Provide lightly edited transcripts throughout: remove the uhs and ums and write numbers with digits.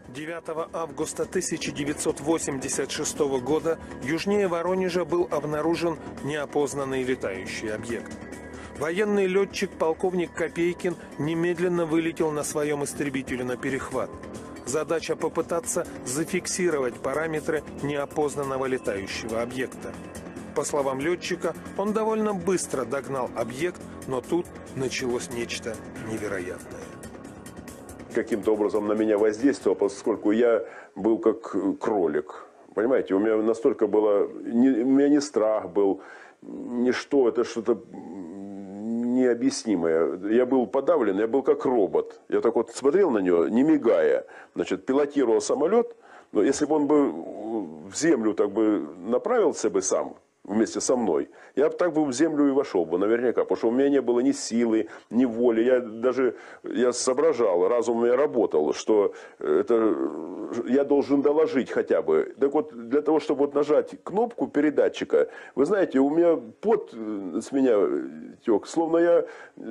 9 августа 1986 года южнее Воронежа был обнаружен неопознанный летающий объект. Военный летчик полковник Копейкин немедленно вылетел на своем истребителе на перехват. Задача попытаться зафиксировать параметры неопознанного летающего объекта. По словам летчика, он довольно быстро догнал объект, но тут началось нечто невероятное. Каким-то образом на меня воздействовал, поскольку я был как кролик. Понимаете, у меня настолько было, у меня не страх был, ничто, это что-то необъяснимое. Я был подавлен, я был как робот. Я так вот смотрел на него, не мигая. Значит, пилотировал самолет, но если бы он бы в землю так бы направился бы сам, вместе со мной, я так бы в землю и вошел бы, наверняка, потому что у меня не было ни силы, ни воли, я соображал, разум у меня работал, что это я должен доложить хотя бы. Так вот, для того, чтобы вот нажать кнопку передатчика, вы знаете, у меня пот с меня тек, словно я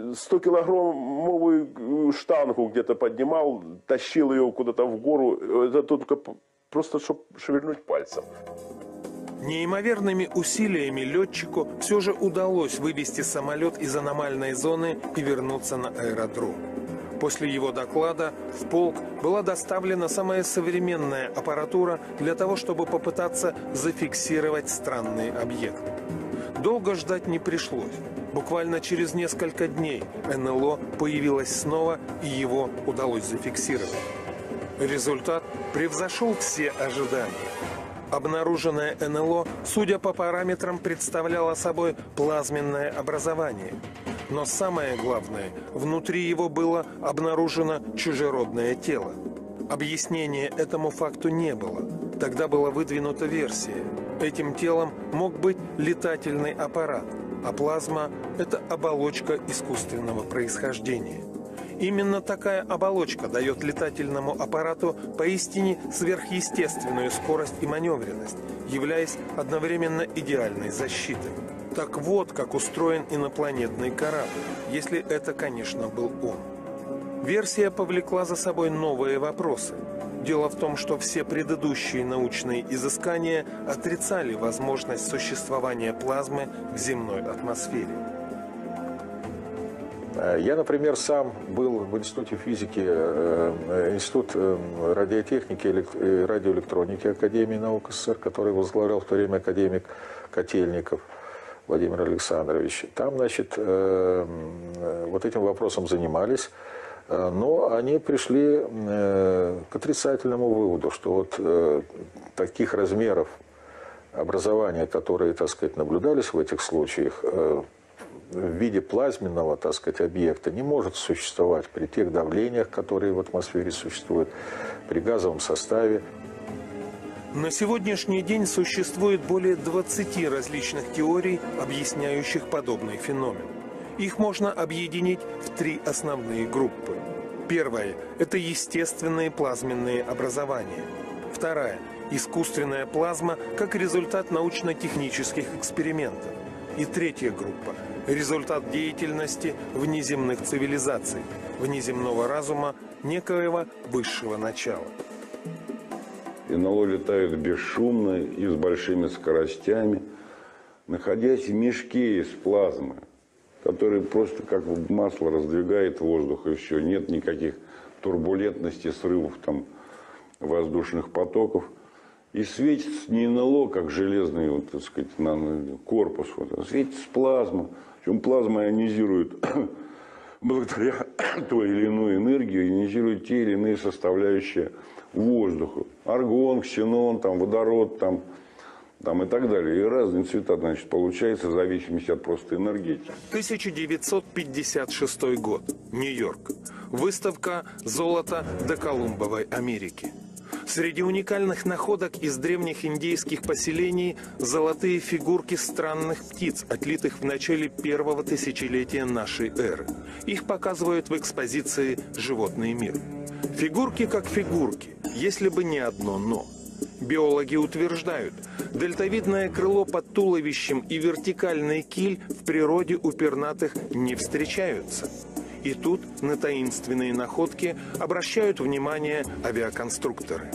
100-килограммовую штангу где-то поднимал, тащил ее куда-то в гору, это только просто, чтобы шевельнуть пальцем. Неимоверными усилиями летчику все же удалось вывести самолет из аномальной зоны и вернуться на аэродром. После его доклада в полк была доставлена самая современная аппаратура для того, чтобы попытаться зафиксировать странный объект. Долго ждать не пришлось. Буквально через несколько дней НЛО появилось снова, и его удалось зафиксировать. Результат превзошел все ожидания. Обнаруженное НЛО, судя по параметрам, представляло собой плазменное образование. Но самое главное, внутри его было обнаружено чужеродное тело. Объяснения этому факту не было. Тогда была выдвинута версия. Этим телом мог быть летательный аппарат, а плазма – это оболочка искусственного происхождения. Именно такая оболочка дает летательному аппарату поистине сверхъестественную скорость и маневренность, являясь одновременно идеальной защитой. Так вот, как устроен инопланетный корабль, если это, конечно, был он. Версия повлекла за собой новые вопросы. Дело в том, что все предыдущие научные изыскания отрицали возможность существования плазмы в земной атмосфере. Я, например, сам был в Институте физики, Институт радиотехники и радиоэлектроники Академии наук СССР, который возглавлял в то время академик Котельников Владимир Александрович. Там, значит, вот этим вопросом занимались, но они пришли к отрицательному выводу, что вот таких размеров образования, которые, так сказать, наблюдались в этих случаях, в виде плазменного, так сказать, объекта не может существовать при тех давлениях, которые в атмосфере существуют, при газовом составе. На сегодняшний день существует более 20 различных теорий, объясняющих подобный феномен. Их можно объединить в 3 основные группы. Первая – это естественные плазменные образования. Вторая – искусственная плазма как результат научно-технических экспериментов. И третья группа – результат деятельности внеземных цивилизаций, внеземного разума некоего высшего начала. НЛО летают бесшумно и с большими скоростями, находясь в мешке из плазмы, который просто как масло раздвигает воздух, и все, нет никаких турбулентностей, срывов там, воздушных потоков. И светится не НЛО, как железный, вот, так сказать, корпус, вот, а светится плазма. Причем плазма ионизирует благодаря той или иной энергии, ионизирует те или иные составляющие воздуха. Аргон, ксенон, там, водород там и так далее. И разные цвета, значит, получается в зависимости от просто энергетики. 1956 год. Нью-Йорк. Выставка «Золото до Колумбовой Америки». Среди уникальных находок из древних индейских поселений золотые фигурки странных птиц, отлитых в начале 1-го тысячелетия нашей эры. Их показывают в экспозиции «Животный мир». Фигурки как фигурки, если бы не одно «но». Биологи утверждают, дельтовидное крыло под туловищем и вертикальный киль в природе у пернатых не встречаются. И тут на таинственные находки обращают внимание авиаконструкторы.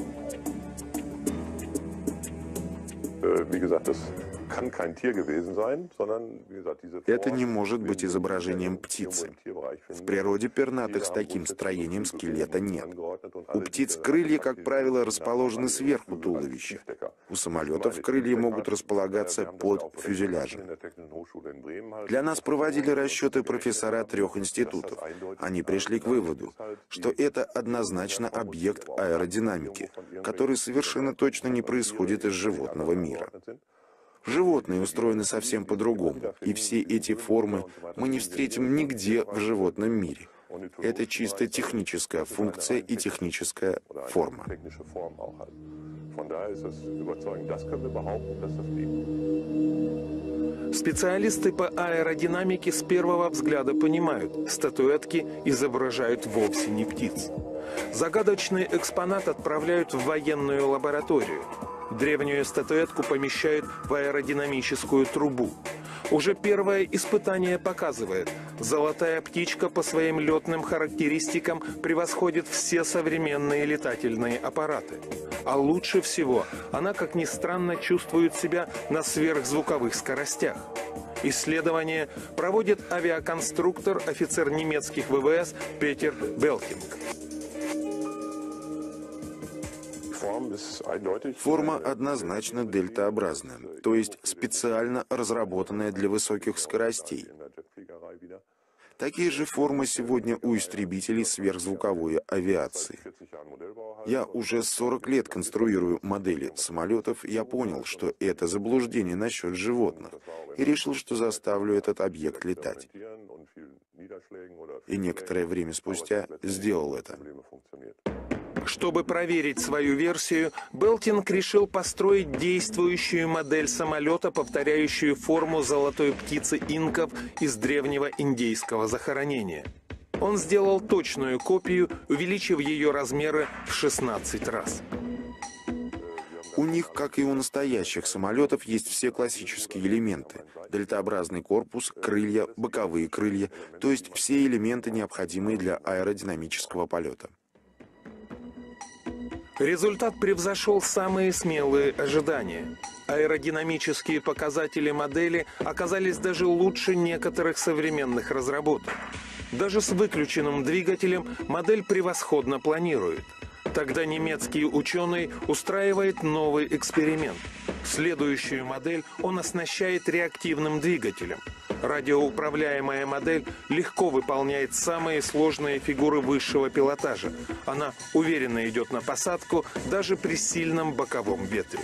Это не может быть изображением птицы. В природе пернатых с таким строением скелета нет. У птиц крылья, как правило, расположены сверху туловища. У самолетов крылья могут располагаться под фюзеляжем. Для нас проводили расчеты профессора 3 институтов. Они пришли к выводу, что это однозначно объект аэродинамики, который совершенно точно не происходит из животного мира. Животные устроены совсем по-другому, и все эти формы мы не встретим нигде в животном мире. Это чисто техническая функция и техническая форма. Специалисты по аэродинамике с первого взгляда понимают, статуэтки изображают вовсе не птиц. Загадочный экспонат отправляют в военную лабораторию. Древнюю статуэтку помещают в аэродинамическую трубу. Уже первое испытание показывает, золотая птичка по своим летным характеристикам превосходит все современные летательные аппараты. А лучше всего она, как ни странно, чувствует себя на сверхзвуковых скоростях. Исследование проводит авиаконструктор, офицер немецких ВВС Петер Белкинг. Форма однозначно дельтаобразная, то есть специально разработанная для высоких скоростей. Такие же формы сегодня у истребителей сверхзвуковой авиации. Я уже 40 лет конструирую модели самолетов, и я понял, что это заблуждение насчет животных, и решил, что заставлю этот объект летать. И некоторое время спустя сделал это. Чтобы проверить свою версию, Белкинг решил построить действующую модель самолета, повторяющую форму золотой птицы инков из древнего индейского захоронения. Он сделал точную копию, увеличив ее размеры в 16 раз. У них, как и у настоящих самолетов, есть все классические элементы. Дельтаобразный корпус, крылья, боковые крылья, то есть все элементы, необходимые для аэродинамического полета. Результат превзошел самые смелые ожидания. Аэродинамические показатели модели оказались даже лучше некоторых современных разработок. Даже с выключенным двигателем модель превосходно планирует. Тогда немецкий ученый устраивает новый эксперимент. Следующую модель он оснащает реактивным двигателем. Радиоуправляемая модель легко выполняет самые сложные фигуры высшего пилотажа. Она уверенно идет на посадку даже при сильном боковом ветре.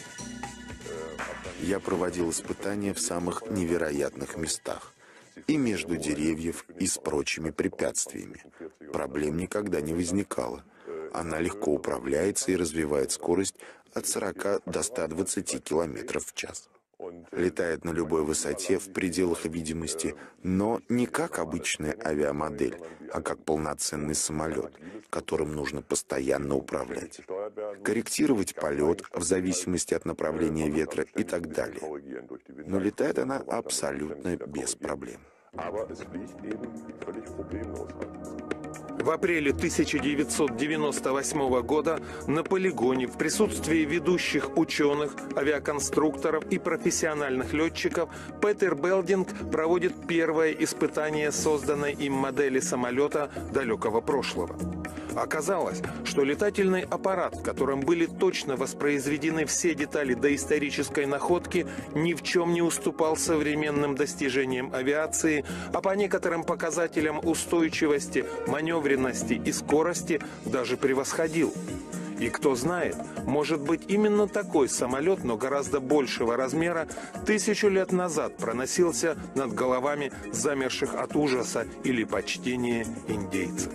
Я проводил испытания в самых невероятных местах. И между деревьев, и с прочими препятствиями. Проблем никогда не возникало. Она легко управляется и развивает скорость от 40 до 120 км в час. Летает на любой высоте в пределах видимости, но не как обычная авиамодель, а как полноценный самолет, которым нужно постоянно управлять. Корректировать полет в зависимости от направления ветра и так далее. Но летает она абсолютно без проблем. В апреле 1998 года на полигоне в присутствии ведущих ученых, авиаконструкторов и профессиональных летчиков Петер Белкинг проводит первое испытание созданной им модели самолета далекого прошлого. Оказалось, что летательный аппарат, в котором были точно воспроизведены все детали доисторической находки, ни в чем не уступал современным достижениям авиации, а по некоторым показателям устойчивости, маневренности и скорости даже превосходил. И кто знает, может быть, именно такой самолет, но гораздо большего размера, 1000 лет назад проносился над головами замерших от ужаса или почтения индейцев.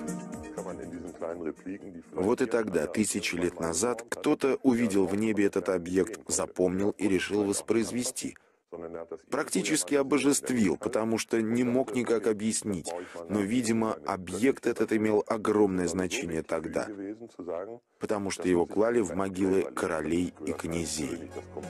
Вот и тогда, 1000 лет назад, кто-то увидел в небе этот объект, запомнил и решил воспроизвести. Практически обожествил, потому что не мог никак объяснить. Но, видимо, объект этот имел огромное значение тогда, потому что его клали в могилы королей и князей.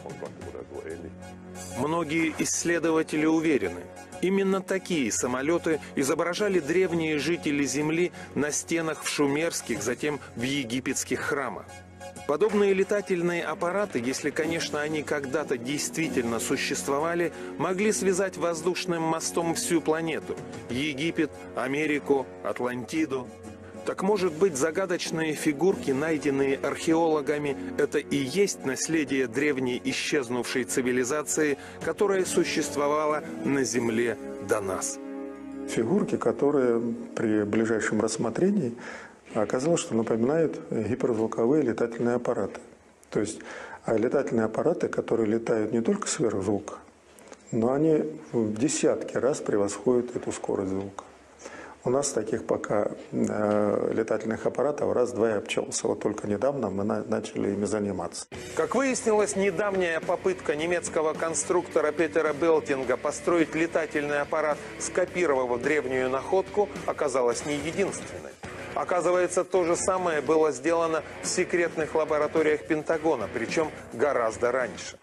Многие исследователи уверены, именно такие самолеты изображали древние жители Земли на стенах в шумерских, затем в египетских храмах. Подобные летательные аппараты, если, конечно, они когда-то действительно существовали, могли связать воздушным мостом всю планету – Египет, Америку, Атлантиду. Так, может быть, загадочные фигурки, найденные археологами, это и есть наследие древней исчезнувшей цивилизации, которая существовала на Земле до нас? Фигурки, которые при ближайшем рассмотрении оказалось, что напоминают гиперзвуковые летательные аппараты. То есть летательные аппараты, которые летают не только сверхзвука, но они в десятки раз превосходят эту скорость звука. У нас таких пока летательных аппаратов раз-два и обчелся. Вот только недавно мы начали ими заниматься. Как выяснилось, недавняя попытка немецкого конструктора Петера Белтинга построить летательный аппарат, скопировав древнюю находку, оказалась не единственной. Оказывается, то же самое было сделано в секретных лабораториях Пентагона, причем гораздо раньше.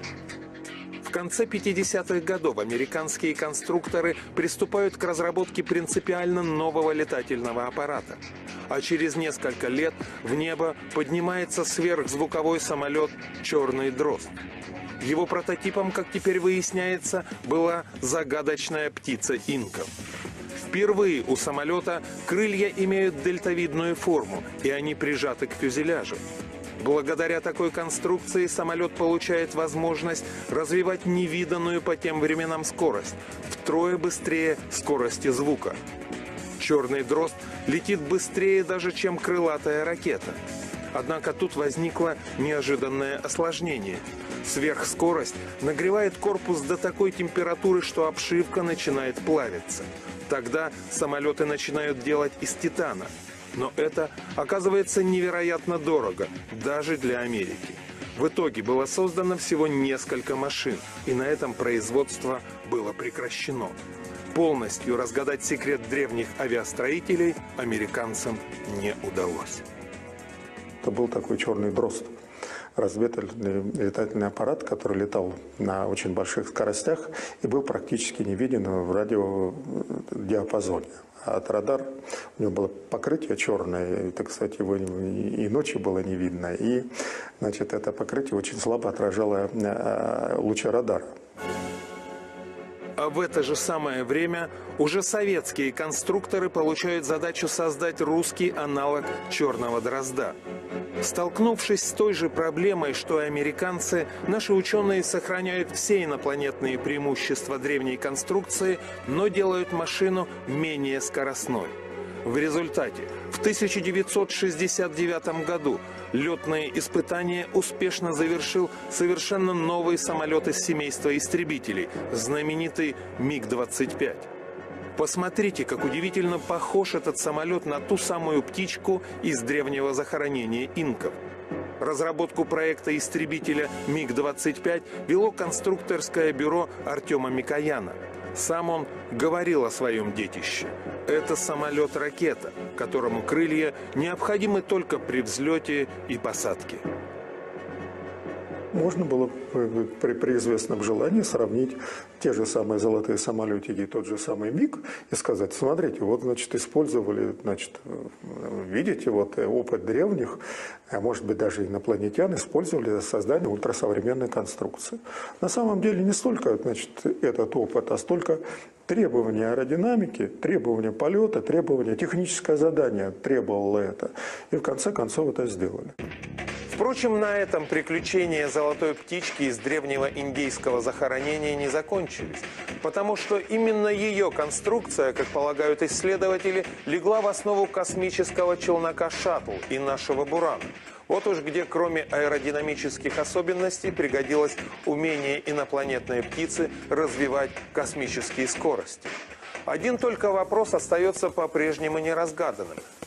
В конце 50-х годов американские конструкторы приступают к разработке принципиально нового летательного аппарата. А через несколько лет в небо поднимается сверхзвуковой самолет «Черный дрозд». Его прототипом, как теперь выясняется, была загадочная птица инков. Впервые у самолета крылья имеют дельтовидную форму, и они прижаты к фюзеляжу. Благодаря такой конструкции самолет получает возможность развивать невиданную по тем временам скорость, втрое быстрее скорости звука. «Черный дрозд» летит быстрее даже, чем крылатая ракета. Однако тут возникло неожиданное осложнение. Сверхскорость нагревает корпус до такой температуры, что обшивка начинает плавиться. Тогда самолеты начинают делать из титана. Но это оказывается невероятно дорого, даже для Америки. В итоге было создано всего несколько машин, и на этом производство было прекращено. Полностью разгадать секрет древних авиастроителей американцам не удалось. Это был такой черный дрозд. Разведывательный летательный аппарат, который летал на очень больших скоростях и был практически не виден в радиодиапазоне. А от радара у него было покрытие черное, так сказать, его и ночью было не видно. И, значит, это покрытие очень слабо отражало лучи радара. А в это же самое время уже советские конструкторы получают задачу создать русский аналог «Черного дрозда». Столкнувшись с той же проблемой, что и американцы, наши ученые сохраняют все инопланетные преимущества древней конструкции, но делают машину менее скоростной. В результате в 1969 году летные испытания успешно завершил совершенно новый самолет из семейства истребителей, знаменитый МиГ-25. Посмотрите, как удивительно похож этот самолет на ту самую птичку из древнего захоронения инков. Разработку проекта истребителя МиГ-25 вело конструкторское бюро Артема Микояна. Сам он говорил о своем детище. Это самолет-ракета, которому крылья необходимы только при взлете и посадке. Можно было при известном желании сравнить те же самые золотые самолетики и тот же самый МиГ и сказать: смотрите, вот, значит, использовали, значит, видите, вот опыт древних, а может быть даже инопланетян, использовали для создания ультрасовременной конструкции. На самом деле не столько, значит, этот опыт, а столько требования аэродинамики, требования полета, требования, техническое задание требовало это. И в конце концов это сделали. Впрочем, на этом приключения золотой птички из древнего индейского захоронения не закончились, потому что именно ее конструкция, как полагают исследователи, легла в основу космического челнока «Шаттл» и нашего «Бурана». Вот уж где, кроме аэродинамических особенностей, пригодилось умение инопланетной птицы развивать космические скорости. Один только вопрос остается по-прежнему неразгаданным.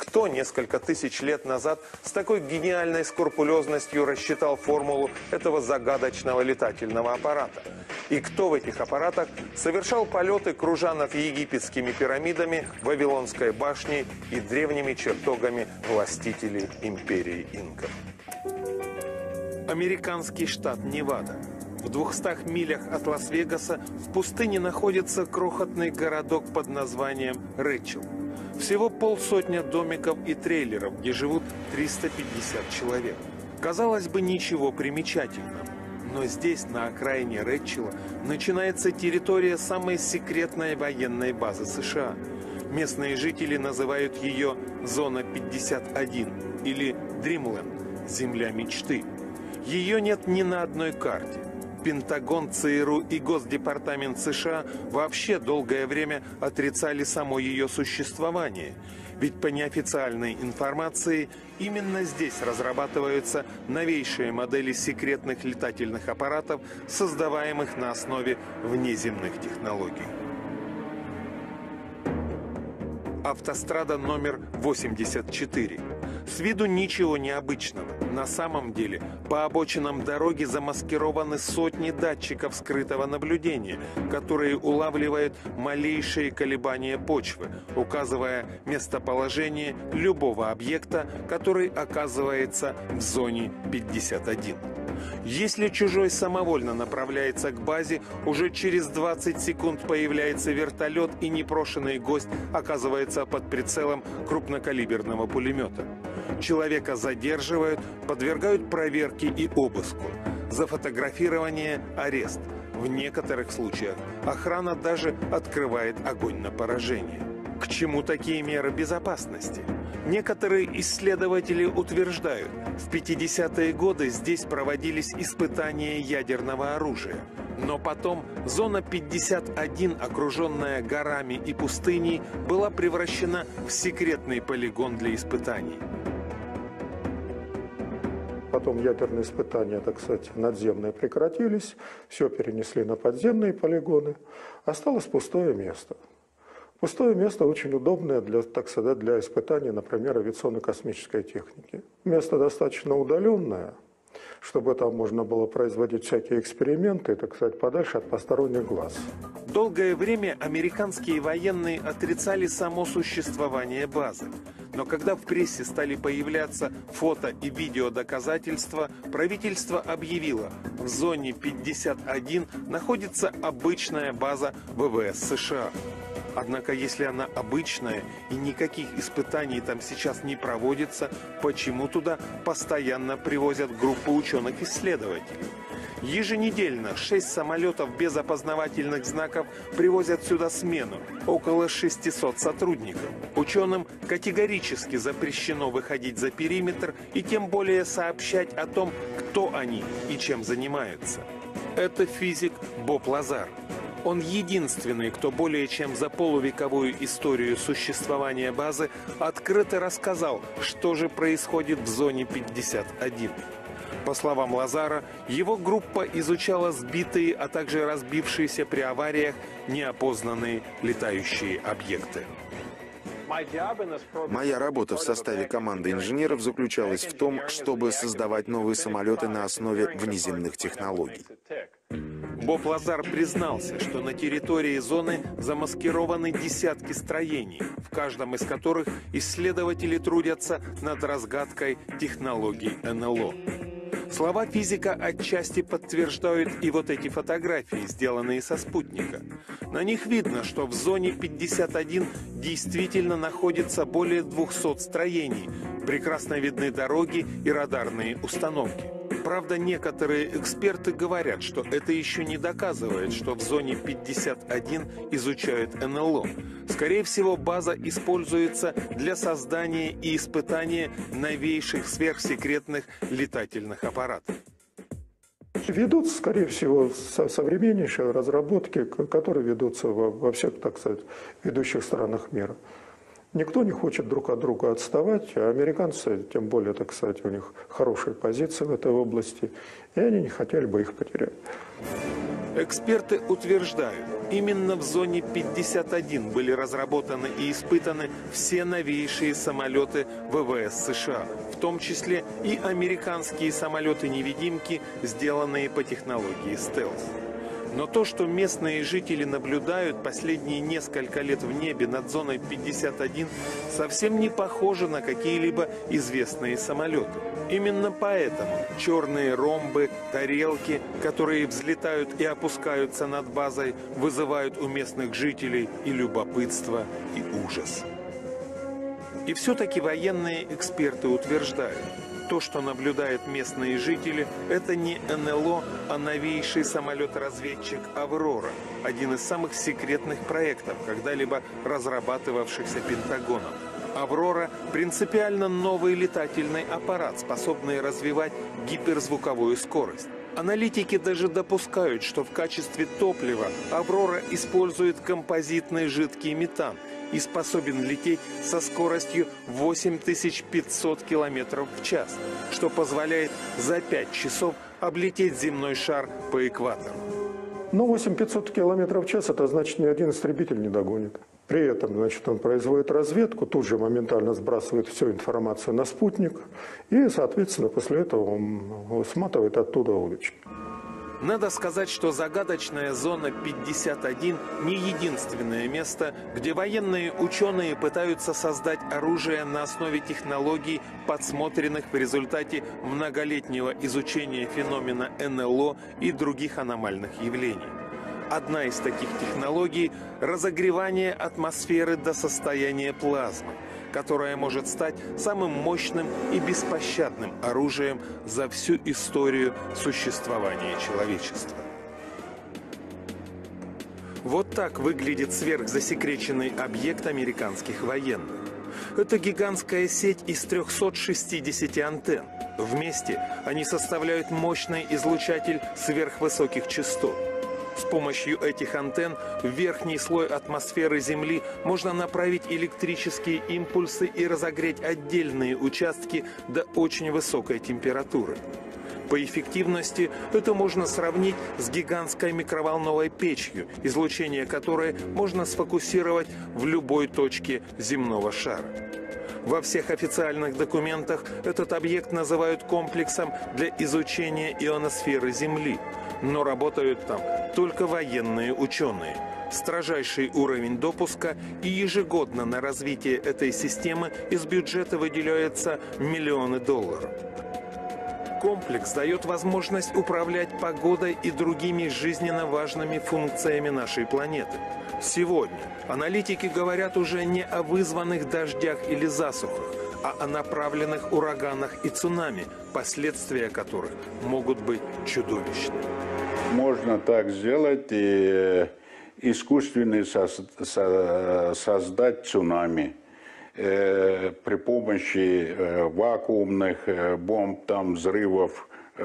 Кто несколько тысяч лет назад с такой гениальной скрупулезностью рассчитал формулу этого загадочного летательного аппарата? И кто в этих аппаратах совершал полеты, кружа над египетскими пирамидами, Вавилонской башней и древними чертогами властителей империи инков? Американский штат Невада. В 200 милях от Лас-Вегаса в пустыне находится крохотный городок под названием Рэчел. Всего полсотни домиков и трейлеров, где живут 350 человек. Казалось бы, ничего примечательного. Но здесь, на окраине Рэчела, начинается территория самой секретной военной базы США. Местные жители называют ее «Зона 51» или «Дримленд» – «Земля мечты». Ее нет ни на одной карте. Пентагон, ЦРУ и Госдепартамент США вообще долгое время отрицали само ее существование. Ведь по неофициальной информации именно здесь разрабатываются новейшие модели секретных летательных аппаратов, создаваемых на основе внеземных технологий. Автострада номер 84. С виду ничего необычного. На самом деле, по обочинам дороги замаскированы сотни датчиков скрытого наблюдения, которые улавливают малейшие колебания почвы, указывая местоположение любого объекта, который оказывается в зоне 51. Если чужой самовольно направляется к базе, уже через 20 секунд появляется вертолет, и непрошенный гость оказывается под прицелом крупнокалиберного пулемета. Человека задерживают, подвергают проверке и обыску. За фотографирование – арест. В некоторых случаях охрана даже открывает огонь на поражение. К чему такие меры безопасности? Некоторые исследователи утверждают, в 50-е годы здесь проводились испытания ядерного оружия. Но потом зона 51, окруженная горами и пустыней, была превращена в секретный полигон для испытаний. Потом ядерные испытания, так сказать, надземные прекратились, все перенесли на подземные полигоны. Осталось пустое место. Пустое место очень удобное для, так сказать, для испытаний, например, авиационно-космической техники. Место достаточно удаленное, чтобы там можно было производить всякие эксперименты, так сказать, подальше от посторонних глаз. Долгое время американские военные отрицали само существование базы. Но когда в прессе стали появляться фото и видеодоказательства, правительство объявило, в зоне 51 находится обычная база ВВС США. Однако, если она обычная и никаких испытаний там сейчас не проводится, почему туда постоянно привозят группы ученых-исследователей? Еженедельно 6 самолетов без опознавательных знаков привозят сюда смену, около 600 сотрудников. Ученым категорически запрещено выходить за периметр и тем более сообщать о том, кто они и чем занимаются. Это физик Боб Лазар. Он единственный, кто более чем за полувековую историю существования базы открыто рассказал, что же происходит в зоне 51. По словам Лазара, его группа изучала сбитые, а также разбившиеся при авариях неопознанные летающие объекты. Моя работа в составе команды инженеров заключалась в том, чтобы создавать новые самолеты на основе внеземных технологий. Боб Лазар признался, что на территории зоны замаскированы десятки строений, в каждом из которых исследователи трудятся над разгадкой технологий НЛО. Слова физика отчасти подтверждают и вот эти фотографии, сделанные со спутника. На них видно, что в зоне 51 действительно находится более 200 строений, прекрасно видны дороги и радарные установки. Правда, некоторые эксперты говорят, что это еще не доказывает, что в зоне 51 изучают НЛО. Скорее всего, база используется для создания и испытания новейших сверхсекретных летательных аппаратов. Ведутся, скорее всего, современнейшие разработки, которые ведутся во всех, так сказать, ведущих странах мира. Никто не хочет друг от друга отставать, а американцы, тем более, так сказать, у них хорошие позиции в этой области, и они не хотели бы их потерять. Эксперты утверждают, именно в зоне 51 были разработаны и испытаны все новейшие самолеты ВВС США, в том числе и американские самолеты-невидимки, сделанные по технологии стелс. Но то, что местные жители наблюдают последние несколько лет в небе над зоной 51, совсем не похоже на какие-либо известные самолеты. Именно поэтому черные ромбы, тарелки, которые взлетают и опускаются над базой, вызывают у местных жителей и любопытство, и ужас. И все-таки военные эксперты утверждают, то, что наблюдают местные жители, это не НЛО, а новейший самолет-разведчик «Аврора», один из самых секретных проектов, когда-либо разрабатывавшихся Пентагоном. «Аврора» – принципиально новый летательный аппарат, способный развивать гиперзвуковую скорость. Аналитики даже допускают, что в качестве топлива «Аврора» использует композитный жидкий метан и способен лететь со скоростью 8500 км в час, что позволяет за 5 часов облететь земной шар по экватору. Но 8500 км в час, это значит, ни один истребитель не догонит. При этом, значит, он производит разведку, тут же моментально сбрасывает всю информацию на спутник и, соответственно, после этого он сматывает оттуда удочки. Надо сказать, что загадочная зона 51 не единственное место, где военные ученые пытаются создать оружие на основе технологий, подсмотренных в результате многолетнего изучения феномена НЛО и других аномальных явлений. Одна из таких технологий – разогревание атмосферы до состояния плазмы, которая может стать самым мощным и беспощадным оружием за всю историю существования человечества. Вот так выглядит сверхзасекреченный объект американских военных. Это гигантская сеть из 360 антенн. Вместе они составляют мощный излучатель сверхвысоких частот. С помощью этих антенн в верхний слой атмосферы Земли можно направить электрические импульсы и разогреть отдельные участки до очень высокой температуры. По эффективности это можно сравнить с гигантской микроволновой печью, излучение которой можно сфокусировать в любой точке земного шара. Во всех официальных документах этот объект называют комплексом для изучения ионосферы Земли. Но работают там только военные ученые. Строжайший уровень допуска, и ежегодно на развитие этой системы из бюджета выделяются миллионы долларов. Комплекс дает возможность управлять погодой и другими жизненно важными функциями нашей планеты. Сегодня аналитики говорят уже не о вызванных дождях или засухах, а о направленных ураганах и цунами, последствия которых могут быть чудовищны. Можно так сделать и искусственно создать цунами при помощи вакуумных бомб, там, взрывов,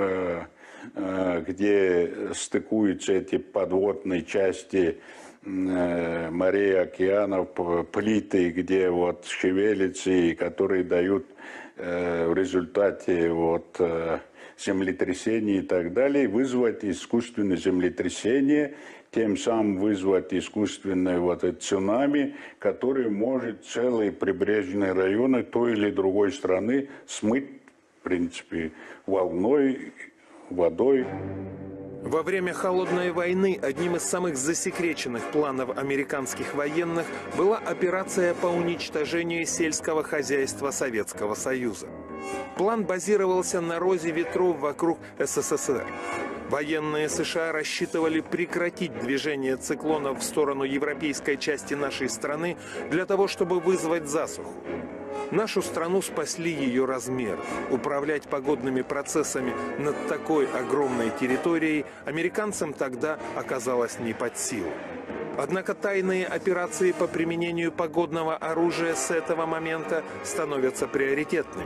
где стыкуются эти подводные части морей, океанов, плиты, где вот шевелятся и которые дают в результате вот землетрясений и так далее, вызвать искусственное землетрясение, тем самым вызвать искусственное вот это цунами, которое может целые прибрежные районы той или другой страны смыть, в принципе, волной, водой. Во время Холодной войны одним из самых засекреченных планов американских военных была операция по уничтожению сельского хозяйства Советского Союза. План базировался на розе ветров вокруг СССР. Военные США рассчитывали прекратить движение циклонов в сторону европейской части нашей страны для того, чтобы вызвать засуху. Нашу страну спасли ее размеры. Управлять погодными процессами над такой огромной территорией американцам тогда оказалось не под силу. Однако тайные операции по применению погодного оружия с этого момента становятся приоритетными.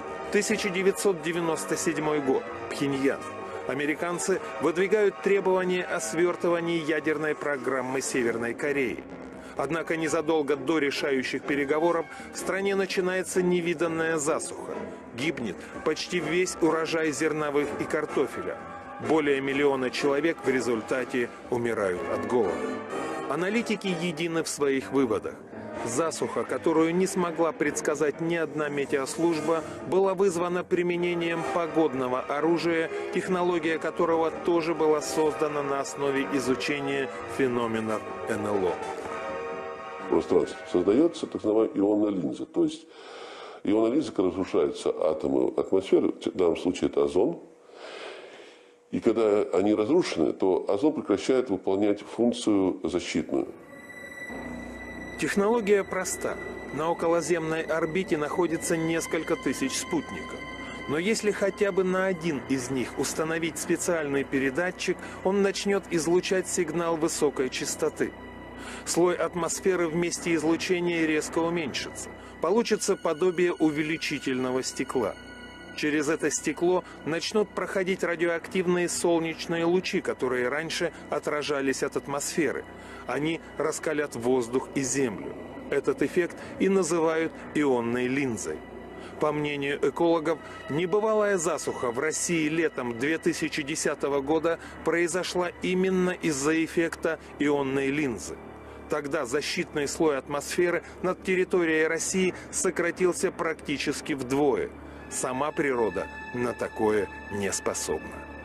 1997 год. Пхеньян. Американцы выдвигают требования о свертывании ядерной программы Северной Кореи. Однако незадолго до решающих переговоров в стране начинается невиданная засуха. Гибнет почти весь урожай зерновых и картофеля. Более миллиона человек в результате умирают от голода. Аналитики едины в своих выводах. Засуха, которую не смогла предсказать ни одна метеослужба, была вызвана применением погодного оружия, технология которого тоже была создана на основе изучения феноменов НЛО. В пространстве создается так называемая ионная линза. То есть ионная линза, когда разрушаются атомы атмосферы, в данном случае это озон, и когда они разрушены, то озон прекращает выполнять функцию защитную. Технология проста. На околоземной орбите находится несколько тысяч спутников. Но если хотя бы на один из них установить специальный передатчик, он начнет излучать сигнал высокой частоты. Слой атмосферы в месте излучения резко уменьшится. Получится подобие увеличительного стекла. Через это стекло начнут проходить радиоактивные солнечные лучи, которые раньше отражались от атмосферы. Они раскалят воздух и землю. Этот эффект и называют ионной линзой. По мнению экологов, небывалая засуха в России летом 2010 года произошла именно из-за эффекта ионной линзы. Тогда защитный слой атмосферы над территорией России сократился практически вдвое. Сама природа на такое не способна.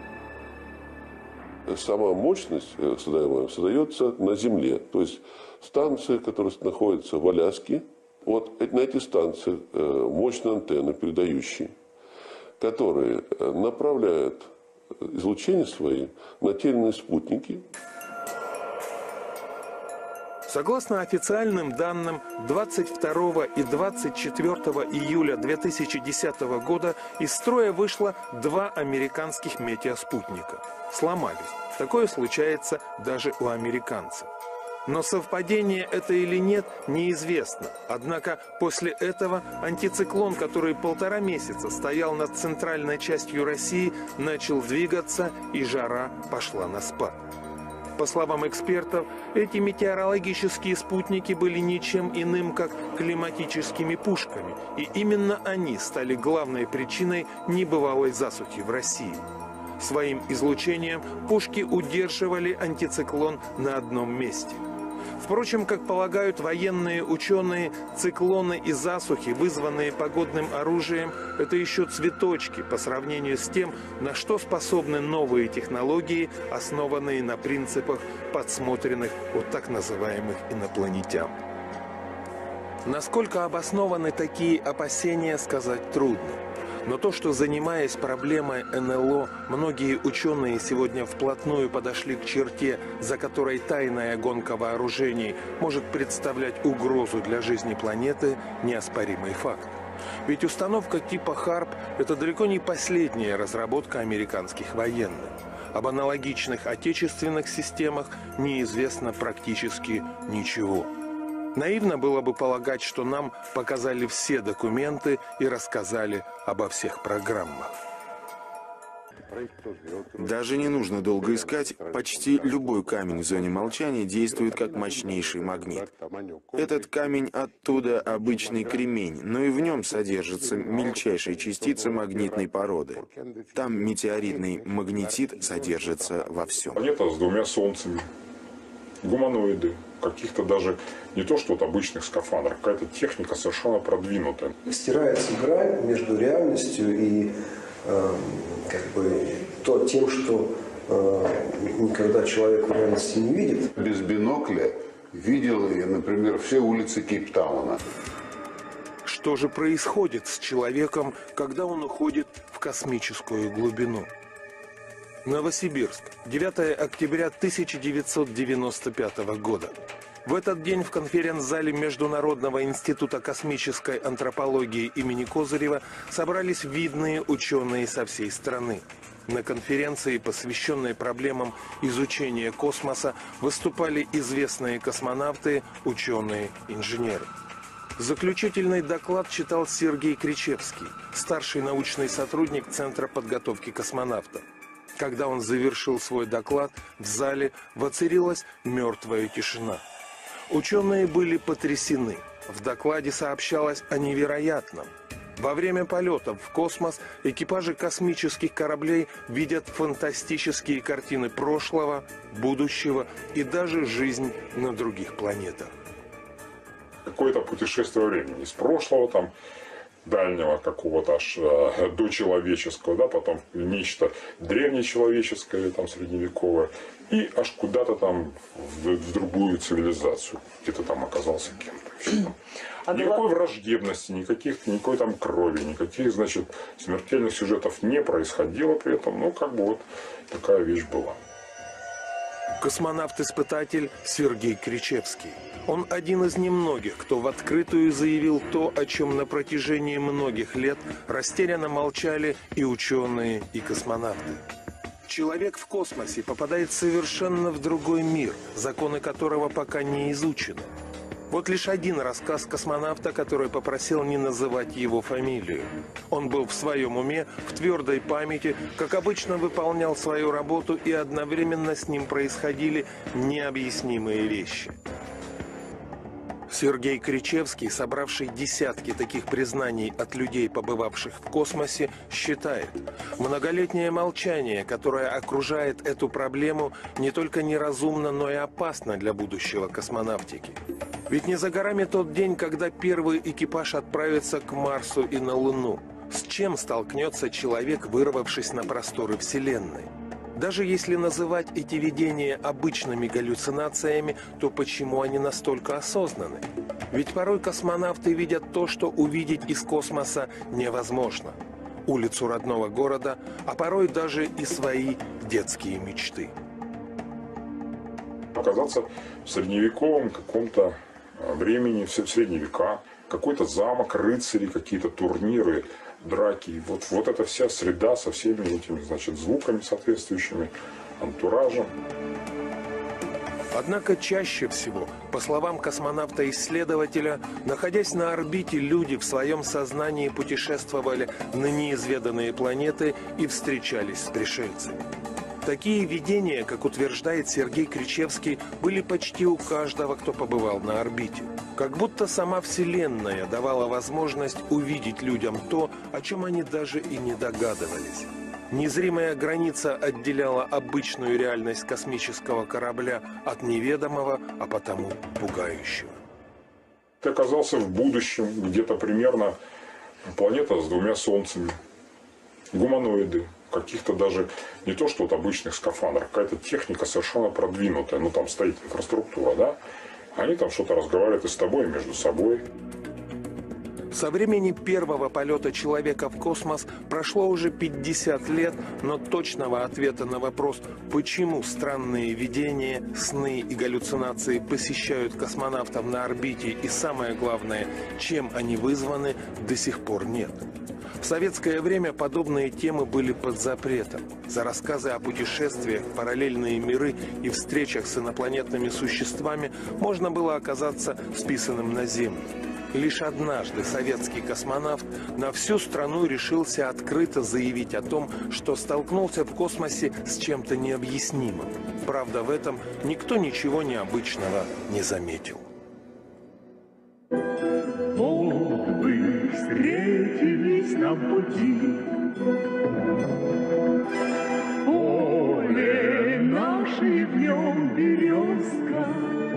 Сама мощность создается на Земле. То есть станции, которые находятся в Аляске, вот на эти станции мощные антенны, передающие, которые направляют излучение свои на те или иные спутники. Согласно официальным данным, 22 и 24 июля 2010 года из строя вышло 2 американских метеоспутника. Сломались. Такое случается даже у американцев. Но совпадение это или нет, неизвестно. Однако после этого антициклон, который 1,5 месяца стоял над центральной частью России, начал двигаться, и жара пошла на спад. По словам экспертов, эти метеорологические спутники были ничем иным, как климатическими пушками, и именно они стали главной причиной небывалой засухи в России. Своим излучением пушки удерживали антициклон на одном месте. Впрочем, как полагают военные ученые, циклоны и засухи, вызванные погодным оружием, это еще цветочки по сравнению с тем, на что способны новые технологии, основанные на принципах, подсмотренных от так называемых инопланетян. Насколько обоснованы такие опасения, сказать трудно. Но то, что, занимаясь проблемой НЛО, многие ученые сегодня вплотную подошли к черте, за которой тайная гонка вооружений может представлять угрозу для жизни планеты, неоспоримый факт. Ведь установка типа ХАРП – это далеко не последняя разработка американских военных. Об аналогичных отечественных системах неизвестно практически ничего. Наивно было бы полагать, что нам показали все документы и рассказали обо всех программах. Даже не нужно долго искать, почти любой камень в зоне молчания действует как мощнейший магнит. Этот камень оттуда обычный кремень, но и в нем содержатся мельчайшие частицы магнитной породы. Там метеоритный магнетит содержится во всем. Планета с 2 солнцами, гуманоиды, каких-то даже не то что вот обычных скафандров, какая-то техника совершенно продвинутая. Стирается грань между реальностью и тем, что никогда человек в реальности не видит. Без бинокля видел я, например, все улицы Кейптауна. Что же происходит с человеком, когда он уходит в космическую глубину? Новосибирск, 9 октября 1995 года. В этот день в конференц-зале Международного института космической антропологии имени Козырева собрались видные ученые со всей страны. На конференции, посвященной проблемам изучения космоса, выступали известные космонавты, ученые, инженеры. Заключительный доклад читал Сергей Кричевский, старший научный сотрудник Центра подготовки космонавтов. Когда он завершил свой доклад, в зале воцарилась мертвая тишина. Ученые были потрясены. В докладе сообщалось о невероятном. Во время полетов в космос экипажи космических кораблей видят фантастические картины прошлого, будущего и даже жизнь на других планетах. Какое-то путешествие времени из прошлого, там, дальнего какого-то аж дочеловеческого, да, потом нечто древнечеловеческое или там средневековое, и аж куда-то там в другую цивилизацию, где-то там оказался кем-то. Никакой враждебности, никакой там крови, никаких, значит, смертельных сюжетов не происходило при этом, ну, как бы вот такая вещь была. Космонавт-испытатель Сергей Кричевский. Он один из немногих, кто в открытую заявил то, о чем на протяжении многих лет растерянно молчали и ученые, и космонавты. Человек в космосе попадает совершенно в другой мир, законы которого пока не изучены. Вот лишь один рассказ космонавта, который попросил не называть его фамилию. Он был в своем уме, в твердой памяти, как обычно выполнял свою работу, и одновременно с ним происходили необъяснимые вещи. Сергей Кричевский, собравший десятки таких признаний от людей, побывавших в космосе, считает, многолетнее молчание, которое окружает эту проблему, не только неразумно, но и опасно для будущего космонавтики. Ведь не за горами тот день, когда первый экипаж отправится к Марсу и на Луну. С чем столкнется человек, вырвавшись на просторы Вселенной? Даже если называть эти видения обычными галлюцинациями, то почему они настолько осознаны? Ведь порой космонавты видят то, что увидеть из космоса невозможно. Улицу родного города, а порой даже и свои детские мечты. Оказаться в средневековом каком-то времени, в средние века, какой-то замок, рыцари, какие-то турниры, драки. Вот эта вся среда со всеми этими, значит, звуками соответствующими, антуражем. Однако чаще всего, по словам космонавта-исследователя, находясь на орбите, люди в своем сознании путешествовали на неизведанные планеты и встречались с пришельцами. Такие видения, как утверждает Сергей Кричевский, были почти у каждого, кто побывал на орбите. Как будто сама Вселенная давала возможность увидеть людям то, о чем они даже и не догадывались. Незримая граница отделяла обычную реальность космического корабля от неведомого, а потому пугающего. Ты оказался в будущем, где-то примерно планета с 2 солнцами, гуманоиды. Каких-то даже не то, что вот обычных скафандров, какая-то техника совершенно продвинутая, ну там стоит инфраструктура, да? Они там что-то разговаривают и с тобой, и между собой. Со времени первого полета человека в космос прошло уже 50 лет, но точного ответа на вопрос, почему странные видения, сны и галлюцинации посещают космонавтов на орбите и, самое главное, чем они вызваны, до сих пор нет. В советское время подобные темы были под запретом. За рассказы о путешествиях в параллельные миры и встречах с инопланетными существами можно было оказаться списанным на Землю. Лишь однажды советский космонавт на всю страну решился открыто заявить о том, что столкнулся в космосе с чем-то необъяснимым. Правда, в этом никто ничего необычного не заметил. Вы встретились на пути, поле наше в нем березка,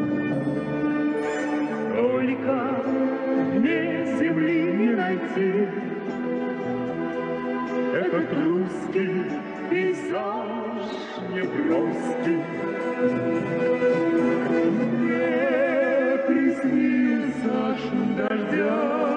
только мне земли не найти. Этот русский пейзаж неброский мне приснился шум дождя.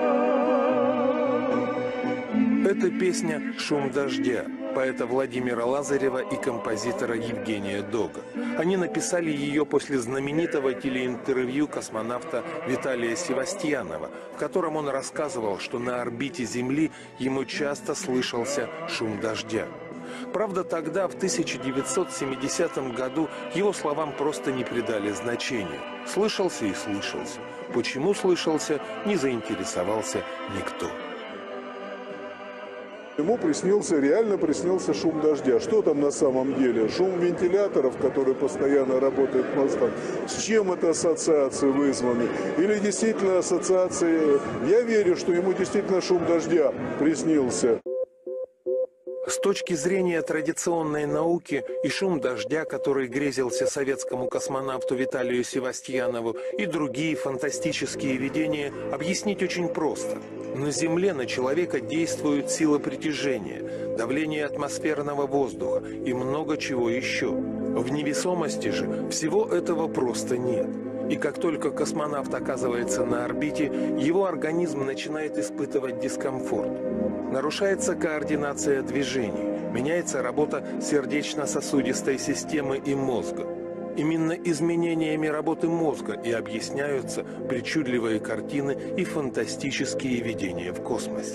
Это песня «Шум дождя» поэта Владимира Лазарева и композитора Евгения Дога. Они написали ее после знаменитого телеинтервью космонавта Виталия Севастьянова, в котором он рассказывал, что на орбите Земли ему часто слышался шум дождя. Правда, тогда, в 1970 году, его словам просто не придали значения. Слышался и слышался. Почему слышался, не заинтересовался никто. Ему реально приснился шум дождя. Что там на самом деле? Шум вентиляторов, которые постоянно работают в мостах. С чем это ассоциации вызваны? Или действительно ассоциации... Я верю, что ему действительно шум дождя приснился. С точки зрения традиционной науки и шум дождя, который грезился советскому космонавту Виталию Севастьянову, и другие фантастические видения объяснить очень просто. На Земле на человека действует сила притяжения, давление атмосферного воздуха и много чего еще. В невесомости же всего этого просто нет. И как только космонавт оказывается на орбите, его организм начинает испытывать дискомфорт. Нарушается координация движений, меняется работа сердечно-сосудистой системы и мозга. Именно изменениями работы мозга и объясняются причудливые картины и фантастические видения в космосе.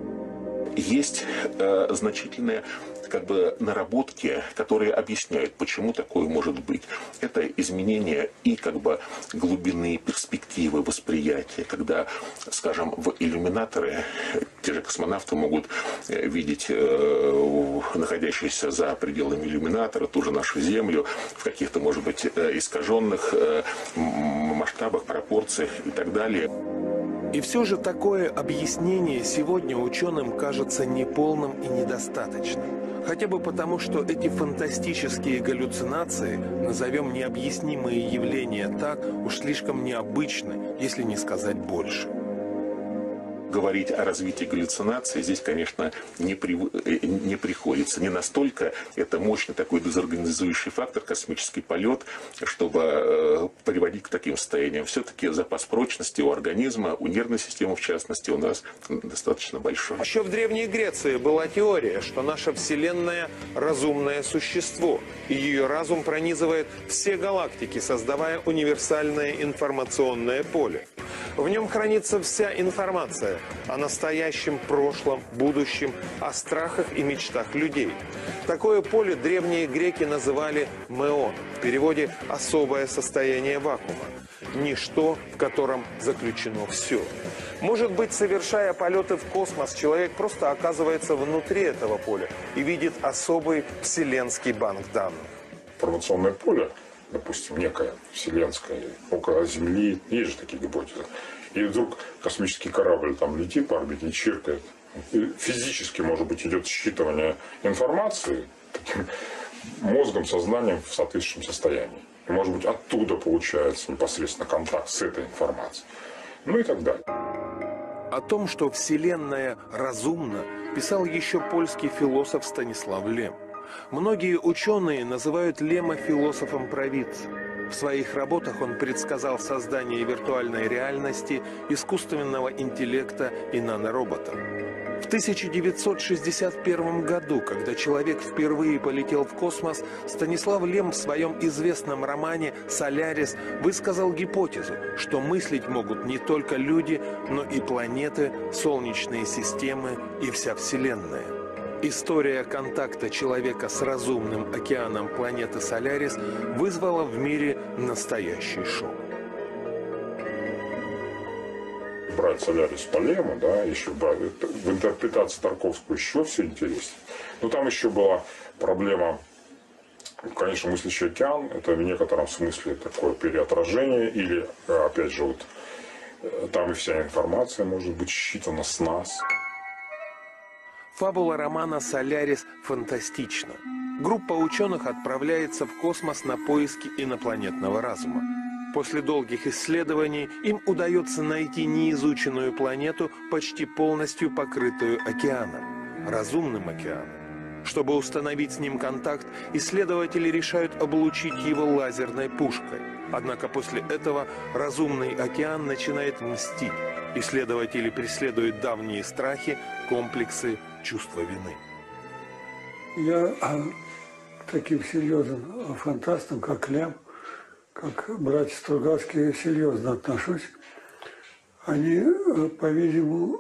Есть значительные наработки, которые объясняют, почему такое может быть. Это изменение и глубины перспективы восприятия, когда, скажем, в иллюминаторы те же космонавты могут видеть находящуюся за пределами иллюминатора ту же нашу Землю в каких-то, может быть, искаженных масштабах, пропорциях и так далее. И все же такое объяснение сегодня ученым кажется неполным и недостаточным. Хотя бы потому, что эти фантастические галлюцинации, назовем необъяснимые явления так, уж слишком необычны, если не сказать больше. Говорить о развитии галлюцинаций здесь, конечно, не приходится. Не настолько это мощный такой дезорганизующий фактор, космический полет, чтобы приводить к таким состояниям. Все-таки запас прочности у организма, у нервной системы в частности, у нас достаточно большой. Еще в Древней Греции была теория, что наша Вселенная – разумное существо, и ее разум пронизывает все галактики, создавая универсальное информационное поле. В нем хранится вся информация о настоящем, прошлом, будущем, о страхах и мечтах людей. Такое поле древние греки называли «меон», в переводе «особое состояние вакуума». Ничто, в котором заключено все. Может быть, совершая полеты в космос, человек просто оказывается внутри этого поля и видит особый вселенский банк данных. Информационное поле, допустим, некое вселенское, около Земли, есть же такие гипотезы. И вдруг космический корабль там летит по орбите и чиркает. И физически, может быть, идет считывание информации таким мозгом, сознанием в соответствующем состоянии. И, может быть, оттуда получается непосредственно контакт с этой информацией. Ну и так далее. О том, что Вселенная разумна, писал еще польский философ Станислав Лем. Многие ученые называют Лема философом-провидцем. В своих работах он предсказал создание виртуальной реальности, искусственного интеллекта и нанороботов. В 1961 году, когда человек впервые полетел в космос, Станислав Лем в своем известном романе «Солярис» высказал гипотезу, что мыслить могут не только люди, но и планеты, солнечные системы и вся Вселенная. История контакта человека с разумным океаном планеты Солярис вызвала в мире настоящий шок. Брать Солярис по Лему, да, еще брать, в интерпретации Тарковского еще все интереснее. Но там еще была проблема, конечно, мыслящий океан, это в некотором смысле такое переотражение, или, опять же, вот там и вся информация может быть считана с нас. Фабула романа «Солярис» фантастична. Группа ученых отправляется в космос на поиски инопланетного разума. После долгих исследований им удается найти неизученную планету, почти полностью покрытую океаном, разумным океаном. Чтобы установить с ним контакт, исследователи решают облучить его лазерной пушкой. Однако после этого разумный океан начинает мстить. Исследователи преследуют давние страхи, комплексы, чувство вины. Я к таким серьезным фантастам, как Лем, как братья Стругацкие, серьезно отношусь. Они, по-видимому,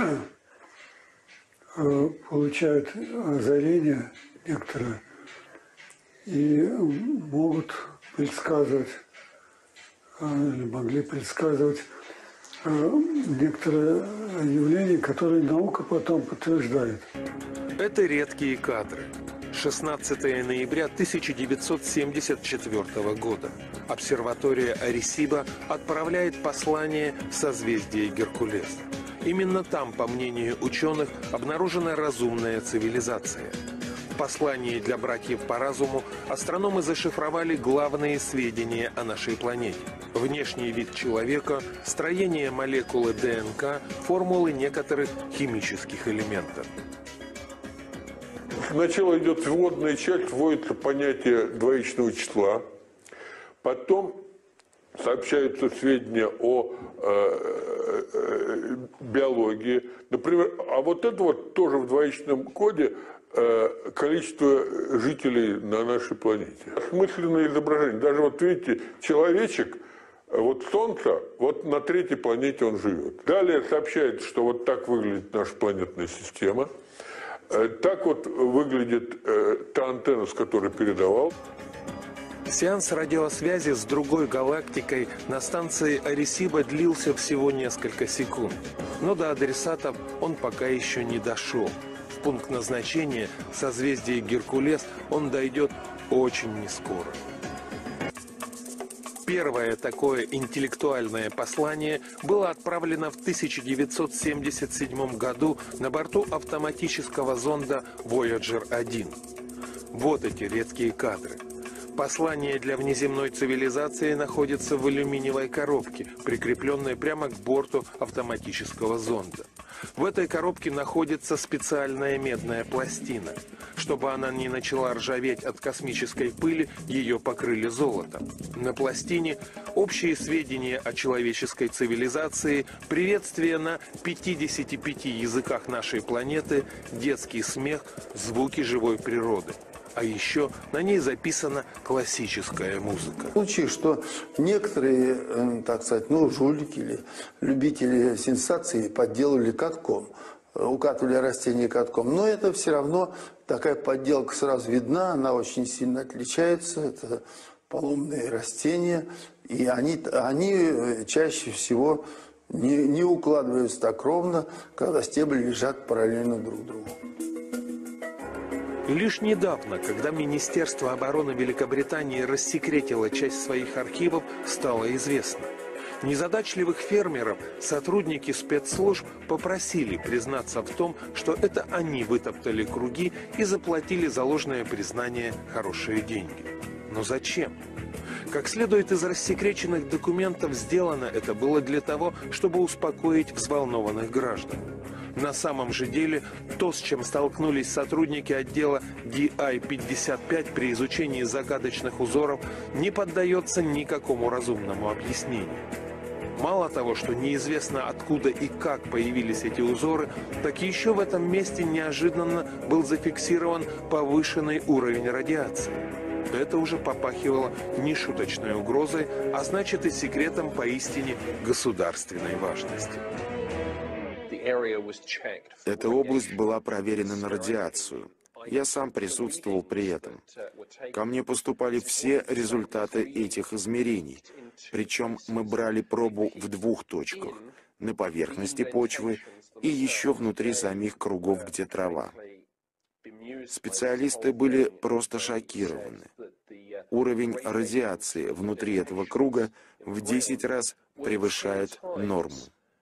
получают озарение некоторое и могут предсказывать, или могли предсказывать некоторые явления, которые наука потом подтверждает. Это редкие кадры. 16 ноября 1974 года. Обсерватория Аресиба отправляет послание в созвездие Геркулес. Именно там, по мнению ученых, обнаружена разумная цивилизация. В послании для братьев по разуму астрономы зашифровали главные сведения о нашей планете. Внешний вид человека, строение молекулы ДНК, формулы некоторых химических элементов. Сначала идет вводная часть, вводится понятие двоичного числа. Потом сообщаются сведения о биологии. Например, а вот это вот тоже в двоичном коде количество жителей на нашей планете. Осмысленное изображение. Даже вот видите, человечек, вот Солнце, вот на третьей планете он живет. Далее сообщается, что вот так выглядит наша планетная система. Так вот выглядит та антенна, с которой передавал. Сеанс радиосвязи с другой галактикой на станции Аресиба длился всего несколько секунд. Но до адресатов он пока еще не дошел. В пункт назначения, созвездие Геркулес, он дойдет очень нескоро. Первое такое интеллектуальное послание было отправлено в 1977 году на борту автоматического зонда Voyager 1. Вот эти редкие кадры. Послание для внеземной цивилизации находится в алюминиевой коробке, прикрепленной прямо к борту автоматического зонда. В этой коробке находится специальная медная пластина. Чтобы она не начала ржаветь от космической пыли, ее покрыли золотом. На пластине общие сведения о человеческой цивилизации, приветствие на 55 языках нашей планеты, детский смех, звуки живой природы. А еще на ней записана классическая музыка. Случай, что некоторые, так сказать, жулики или любители сенсаций подделывали катком, укатывали растения катком. Но это все равно такая подделка сразу видна, она очень сильно отличается. Это поломные растения, и они чаще всего не укладываются так ровно, когда стебли лежат параллельно друг другу. Лишь недавно, когда Министерство обороны Великобритании рассекретило часть своих архивов, стало известно. Незадачливых фермеров сотрудники спецслужб попросили признаться в том, что это они вытоптали круги и заплатили за ложное признание хорошие деньги. Но зачем? Как следует из рассекреченных документов, сделано это было для того, чтобы успокоить взволнованных граждан. На самом же деле, то, с чем столкнулись сотрудники отдела DI-55 при изучении загадочных узоров, не поддается никакому разумному объяснению. Мало того, что неизвестно откуда и как появились эти узоры, так еще в этом месте неожиданно был зафиксирован повышенный уровень радиации. Это уже попахивало нешуточной угрозой, а значит и секретом поистине государственной важности. Эта область была проверена на радиацию. Я сам присутствовал при этом. Ко мне поступали все результаты этих измерений. Причем мы брали пробу в 2 точках. На поверхности почвы и еще внутри самих кругов, где трава. Специалисты были просто шокированы. Уровень радиации внутри этого круга в 10 раз превышает норму.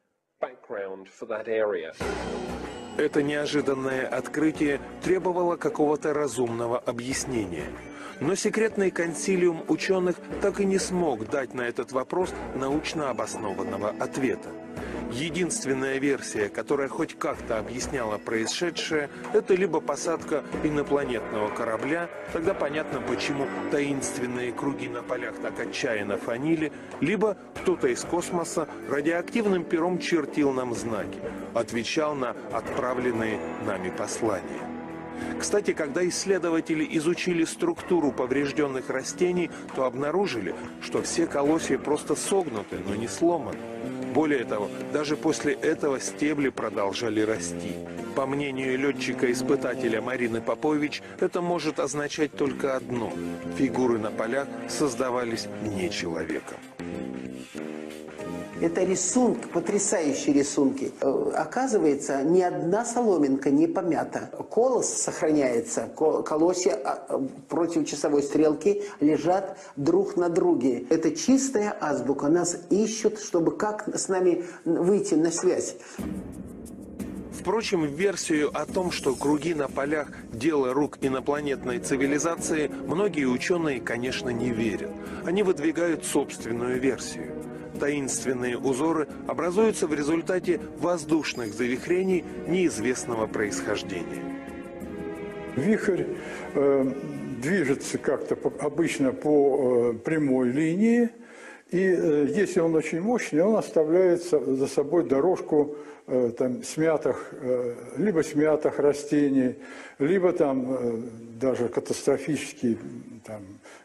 Это неожиданное открытие требовало какого-то разумного объяснения. Но секретный консилиум ученых так и не смог дать на этот вопрос научно обоснованного ответа. Единственная версия, которая хоть как-то объясняла происшедшее, это либо посадка инопланетного корабля, тогда понятно, почему таинственные круги на полях так отчаянно фонили, либо кто-то из космоса радиоактивным пером чертил нам знаки, отвечал на отправленные нами послания. Кстати, когда исследователи изучили структуру поврежденных растений, то обнаружили, что все колосья просто согнуты, но не сломаны. Более того, даже после этого стебли продолжали расти. По мнению летчика-испытателя Марины Попович, это может означать только одно – фигуры на полях создавались не человеком. Это рисунки, потрясающие рисунки. Оказывается, ни одна соломинка не помята. Колос сохраняется, колосья против часовой стрелки лежат друг на друге. Это чистая азбука. Нас ищут, чтобы как с нами выйти на связь. Впрочем, в версию о том, что круги на полях – дело рук инопланетной цивилизации, многие ученые, конечно, не верят. Они выдвигают собственную версию. Таинственные узоры образуются в результате воздушных завихрений неизвестного происхождения. Вихрь движется как-то обычно по прямой линии, и если он очень мощный, он оставляет за собой дорожку там, либо смятых растений, либо там даже катастрофические там,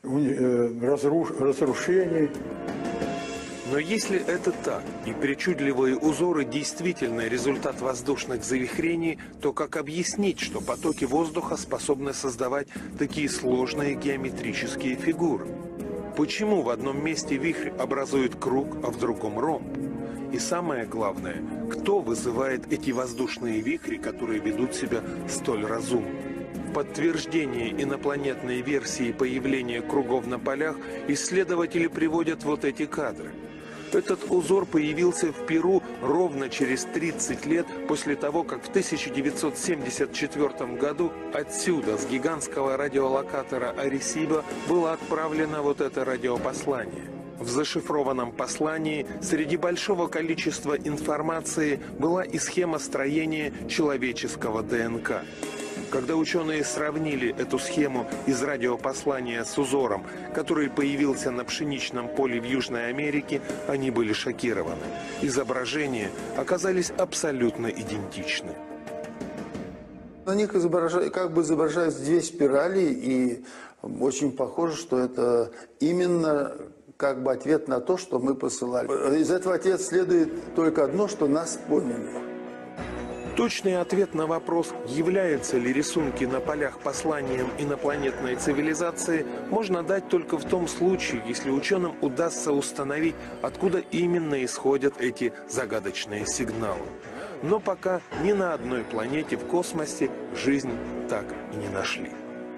разрушений. Но если это так, и причудливые узоры действительно результат воздушных завихрений, то как объяснить, что потоки воздуха способны создавать такие сложные геометрические фигуры? Почему в одном месте вихрь образует круг, а в другом ромб? И самое главное, кто вызывает эти воздушные вихри, которые ведут себя столь разумно? В подтверждение инопланетной версии появления кругов на полях исследователи приводят вот эти кадры. Этот узор появился в Перу ровно через 30 лет после того, как в 1974 году отсюда, с гигантского радиолокатора Аресиба, было отправлено вот это радиопослание. В зашифрованном послании среди большого количества информации была и схема строения человеческого ДНК. Когда ученые сравнили эту схему из радиопослания с узором, который появился на пшеничном поле в Южной Америке, они были шокированы. Изображения оказались абсолютно идентичны. На них как бы изображаются две спирали, и очень похоже, что это именно как бы ответ на то, что мы посылали. Из этого ответа следует только одно, что нас поняли. Точный ответ на вопрос, являются ли рисунки на полях посланием инопланетной цивилизации, можно дать только в том случае, если ученым удастся установить, откуда именно исходят эти загадочные сигналы. Но пока ни на одной планете в космосе жизнь так и не нашли.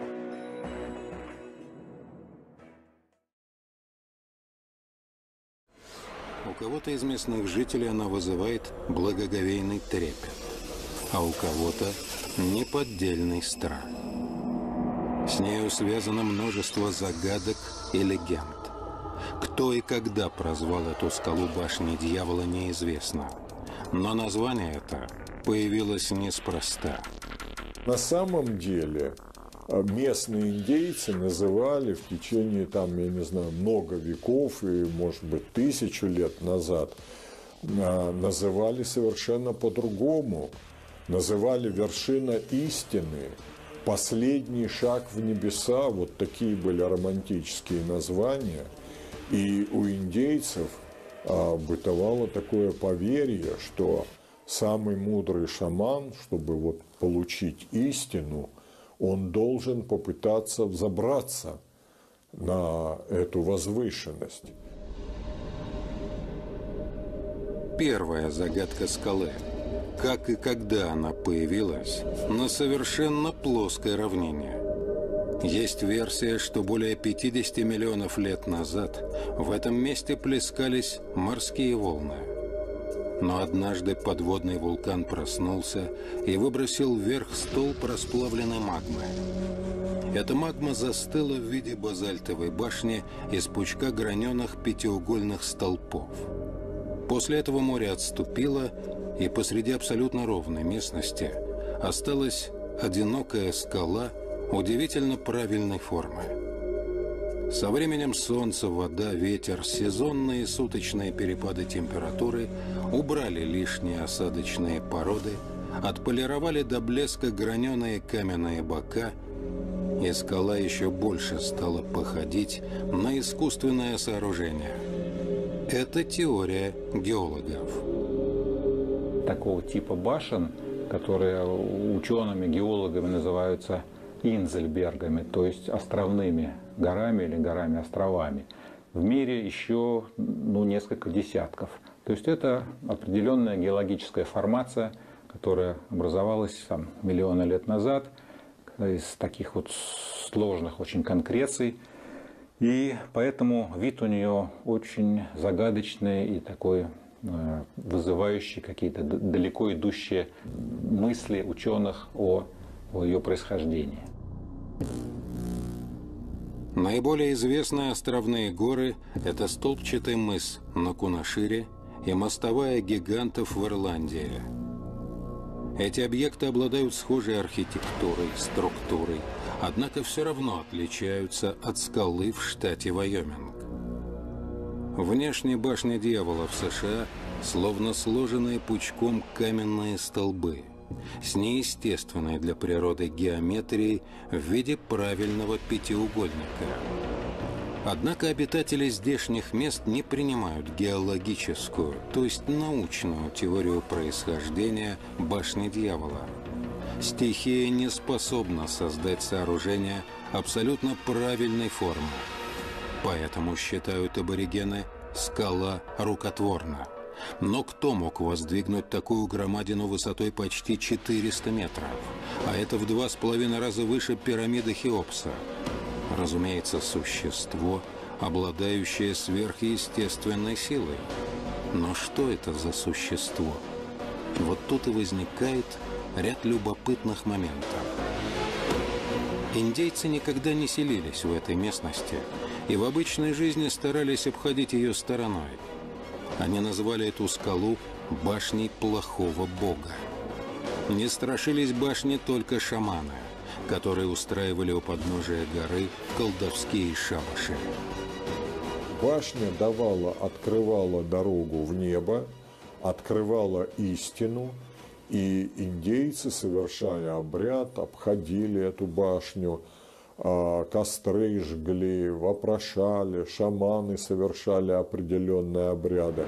У кого-то из местных жителей она вызывает благоговейный трепет, а у кого-то неподдельный страх. С нею связано множество загадок и легенд. Кто и когда прозвал эту скалу башней дьявола, неизвестно. Но название это появилось неспроста. На самом деле местные индейцы называли в течение, там, я не знаю, много веков и, может быть, 1000 лет назад, называли совершенно по-другому. Называли вершина истины, последний шаг в небеса. Вот такие были романтические названия. И у индейцев бытовало такое поверье, что самый мудрый шаман, чтобы вот получить истину, он должен попытаться взобраться на эту возвышенность. Первая загадка скалы. Как и когда она появилась на совершенно плоской равнине. Есть версия, что более 50 миллионов лет назад в этом месте плескались морские волны. Но однажды подводный вулкан проснулся и выбросил вверх столб расплавленной магмы. Эта магма застыла в виде базальтовой башни из пучка граненых пятиугольных столпов. После этого море отступило, и посреди абсолютно ровной местности осталась одинокая скала удивительно правильной формы. Со временем солнце, вода, ветер, сезонные и суточные перепады температуры убрали лишние осадочные породы, отполировали до блеска граненые каменные бока, и скала еще больше стала походить на искусственное сооружение. Это теория геологов. Такого типа башен, которые учеными, геологами называются инзельбергами, то есть островными горами или горами-островами. В мире еще несколько десятков То есть это определенная геологическая формация, которая образовалась там миллионы лет назад из таких вот сложных очень конкреций. И поэтому вид у нее очень загадочный и такой вызывающий какие-то далеко идущие мысли ученых о ее происхождении. Наиболее известные островные горы – это столбчатый мыс на Кунашире и мостовая гигантов в Ирландии. Эти объекты обладают схожей архитектурой, структурой, однако все равно отличаются от скалы в штате Вайоминг. Внешне башня Дьявола в США словно сложенные пучком каменные столбы с неестественной для природы геометрией в виде правильного пятиугольника. Однако обитатели здешних мест не принимают геологическую, то есть научную теорию происхождения башни Дьявола. Стихия не способна создать сооружение абсолютно правильной формы. Поэтому, считают аборигены, скала рукотворна. Но кто мог воздвигнуть такую громадину высотой почти 400 метров? А это в 2,5 раза выше пирамиды Хеопса. Разумеется, существо, обладающее сверхъестественной силой. Но что это за существо? Вот тут и возникает ряд любопытных моментов. Индейцы никогда не селились в этой местности и в обычной жизни старались обходить ее стороной. Они назвали эту скалу башней плохого бога. Не страшились башни только шаманы, которые устраивали у подножия горы колдовские шабаши. Башня открывала дорогу в небо, открывала истину, и индейцы, совершая обряд, обходили эту башню, костры жгли, вопрошали, шаманы совершали определенные обряды.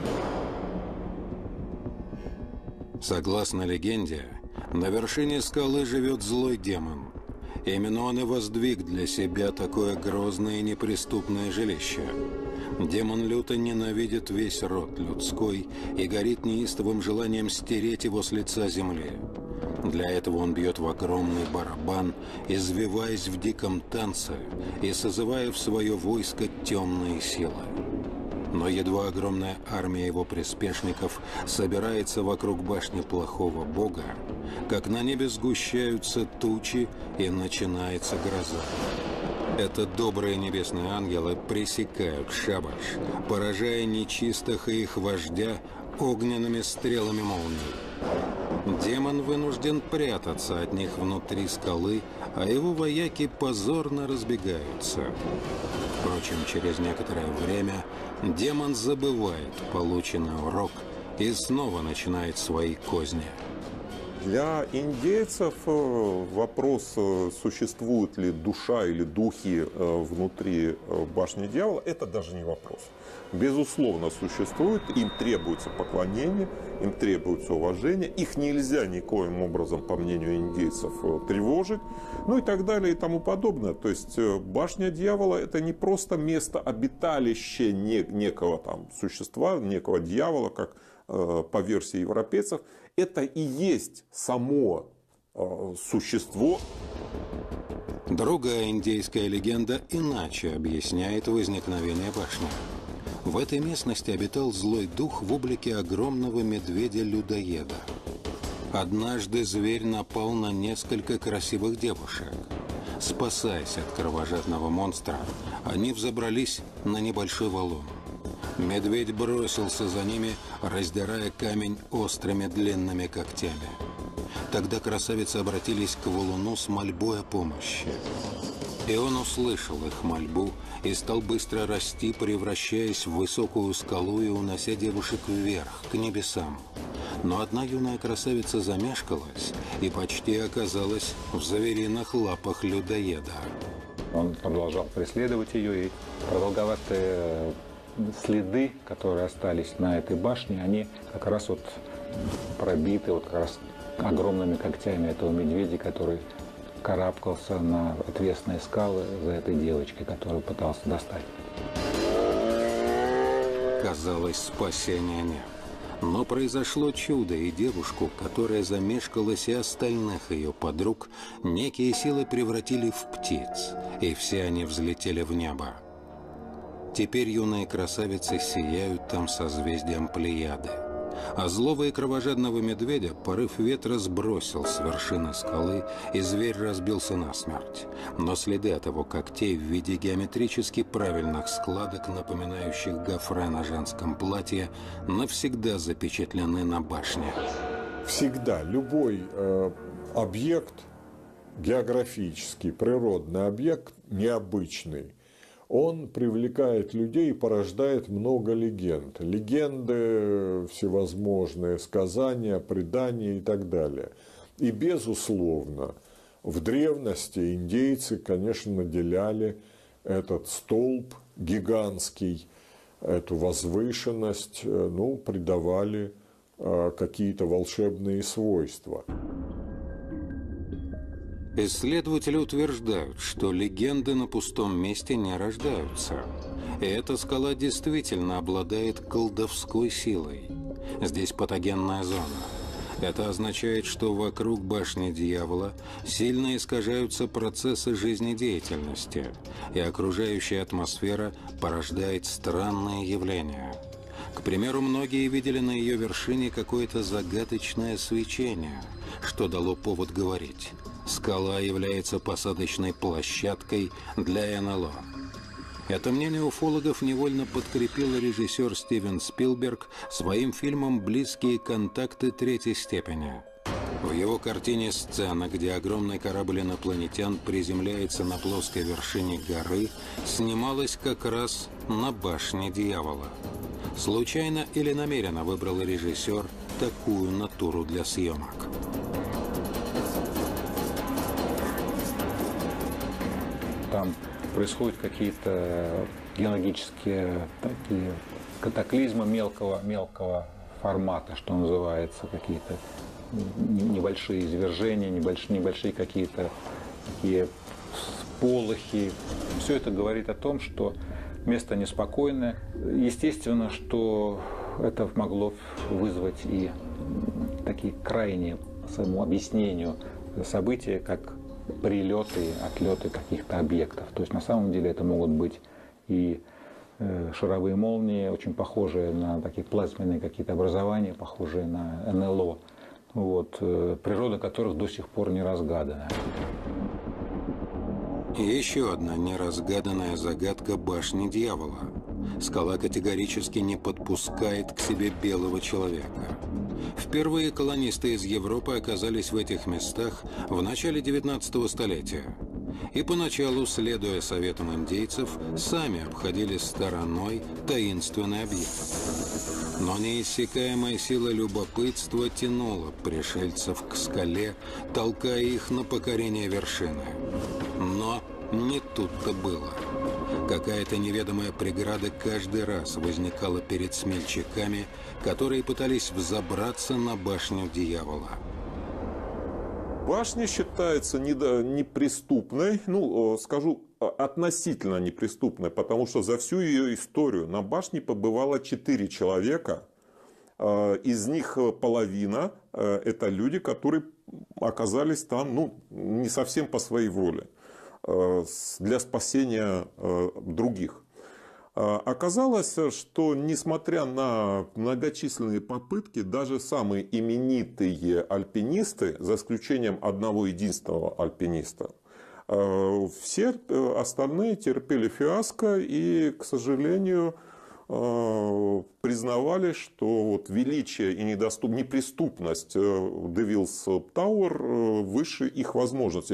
Согласно легенде, на вершине скалы живет злой демон. Именно он и воздвиг для себя такое грозное и неприступное жилище. Демон люто ненавидит весь род людской и горит неистовым желанием стереть его с лица земли. Для этого он бьет в огромный барабан, извиваясь в диком танце и созывая в свое войско темные силы. Но едва огромная армия его приспешников собирается вокруг башни плохого бога, как на небе сгущаются тучи и начинается гроза. Это добрые небесные ангелы пресекают шабаш, поражая нечистых и их вождя огненными стрелами молний. Демон вынужден прятаться от них внутри скалы, а его вояки позорно разбегаются. Впрочем, через некоторое время демон забывает полученный урок и снова начинает свои козни. Для индейцев вопрос, существует ли душа или духи внутри башни Дьявола, это даже не вопрос. Безусловно, существует, им требуется поклонение, им требуется уважение, их нельзя никоим образом, по мнению индейцев, тревожить, ну и так далее и тому подобное. То есть башня Дьявола — это не просто место обиталища некого там существа, некого дьявола, как по версии европейцев, это и есть само существо. Другая индейская легенда иначе объясняет возникновение башни. В этой местности обитал злой дух в облике огромного медведя-людоеда. Однажды зверь напал на несколько красивых девушек. Спасаясь от кровожадного монстра, они взобрались на небольшой валун. Медведь бросился за ними, раздирая камень острыми длинными когтями. Тогда красавицы обратились к валуну с мольбой о помощи. И он услышал их мольбу и стал быстро расти, превращаясь в высокую скалу и унося девушек вверх, к небесам. Но одна юная красавица замешкалась и почти оказалась в звериных лапах людоеда. Он продолжал преследовать ее, и продолговатые следы, которые остались на этой башне, они как раз вот пробиты вот как раз огромными когтями этого медведя, который карабкался на отвесные скалы за этой девочкой, которую пытался достать. Казалось, спасения нет. Но произошло чудо, и девушку, которая замешкалась, и остальных ее подруг, некие силы превратили в птиц, и все они взлетели в небо. Теперь юные красавицы сияют там созвездием Плеяды. А злого и кровожадного медведя порыв ветра сбросил с вершины скалы, и зверь разбился насмерть. Но следы от его когтей в виде геометрически правильных складок, напоминающих гофре на женском платье, навсегда запечатлены на башне. Всегда любой объект, географический, природный объект, необычный, он привлекает людей и порождает много легенд. Легенды всевозможные, сказания, предания и так далее. И, безусловно, в древности индейцы, конечно, наделяли этот столб гигантский, эту возвышенность, придавали какие-то волшебные свойства. Исследователи утверждают, что легенды на пустом месте не рождаются. И эта скала действительно обладает колдовской силой. Здесь патогенная зона. Это означает, что вокруг башни дьявола сильно искажаются процессы жизнедеятельности, и окружающая атмосфера порождает странные явления. К примеру, многие видели на ее вершине какое-то загадочное свечение, что дало повод говорить: скала является посадочной площадкой для НЛО. Это мнение уфологов невольно подкрепил режиссер Стивен Спилберг своим фильмом «Близкие контакты третьей степени». В его картине сцена, где огромный корабль инопланетян приземляется на плоской вершине горы, снималась как раз на башне дьявола. Случайно или намеренно выбрал режиссер такую натуру для съемок. Там происходят какие-то геологические такие катаклизмы мелкого формата, что называется, какие-то небольшие извержения, небольшие какие-то такие сполохи. Все это говорит о том, что место неспокойное. Естественно, что это могло вызвать и такие крайние по своему объяснению события, как прилеты, отлеты каких-то объектов. То есть на самом деле это могут быть и шаровые молнии, очень похожие на такие плазменные какие-то образования, похожие на НЛО, природа которых до сих пор не разгадана. Еще одна неразгаданная загадка башни дьявола. Скала категорически не подпускает к себе белого человека. Впервые колонисты из Европы оказались в этих местах в начале 19-го столетия. И поначалу, следуя советам индейцев, сами обходили стороной таинственный объект. Но неиссякаемая сила любопытства тянула пришельцев к скале, толкая их на покорение вершины. Но не тут-то было. Какая-то неведомая преграда каждый раз возникала перед смельчаками, которые пытались взобраться на башню дьявола. Башня считается неприступной, скажу, относительно неприступной, потому что за всю ее историю на башне побывало 4 человека. Из них половина – это люди, которые оказались там не совсем по своей воле, для спасения других. Оказалось, что несмотря на многочисленные попытки, даже самые именитые альпинисты, за исключением одного единственного альпиниста, все остальные терпели фиаско и, к сожалению, признавали, что величие и неприступность Девилс Тауэр выше их возможностей.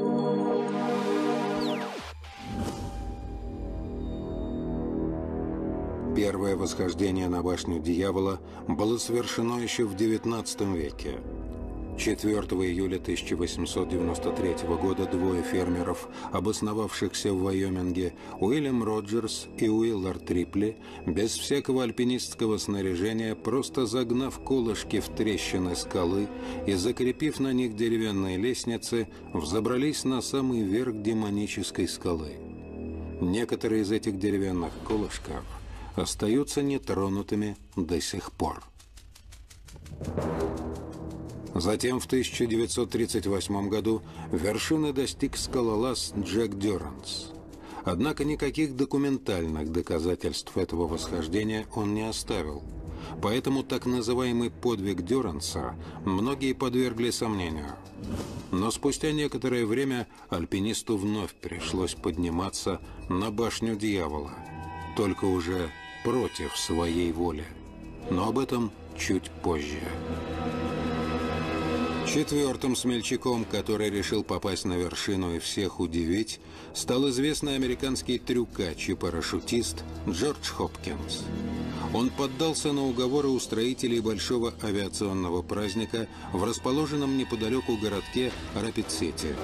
Первое восхождение на башню дьявола было совершено еще в XIX веке. 4 июля 1893 года двое фермеров, обосновавшихся в Вайоминге, Уильям Роджерс и Уиллард Рипли, без всякого альпинистского снаряжения, просто загнав колышки в трещины скалы и закрепив на них деревянные лестницы, взобрались на самый верх демонической скалы. Некоторые из этих деревянных колышков остаются нетронутыми до сих пор. Затем в 1938 году вершины достиг скалолаз Джек Дёранс. Однако никаких документальных доказательств этого восхождения он не оставил. Поэтому так называемый подвиг Дёранса многие подвергли сомнению. Но спустя некоторое время альпинисту вновь пришлось подниматься на башню Дьявола, только уже против своей воли. Но об этом чуть позже. Четвертым смельчаком, который решил попасть на вершину и всех удивить, стал известный американский трюкач и парашютист Джордж Хопкинс. Он поддался на уговоры устроителей большого авиационного праздника в расположенном неподалеку городке Рапид-Сити.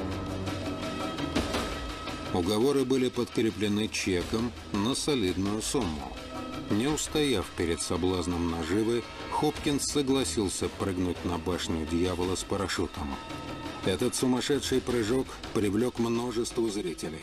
Уговоры были подкреплены чеком на солидную сумму. Не устояв перед соблазном наживы, Хопкинс согласился прыгнуть на башню Дьявола с парашютом. Этот сумасшедший прыжок привлек множество зрителей.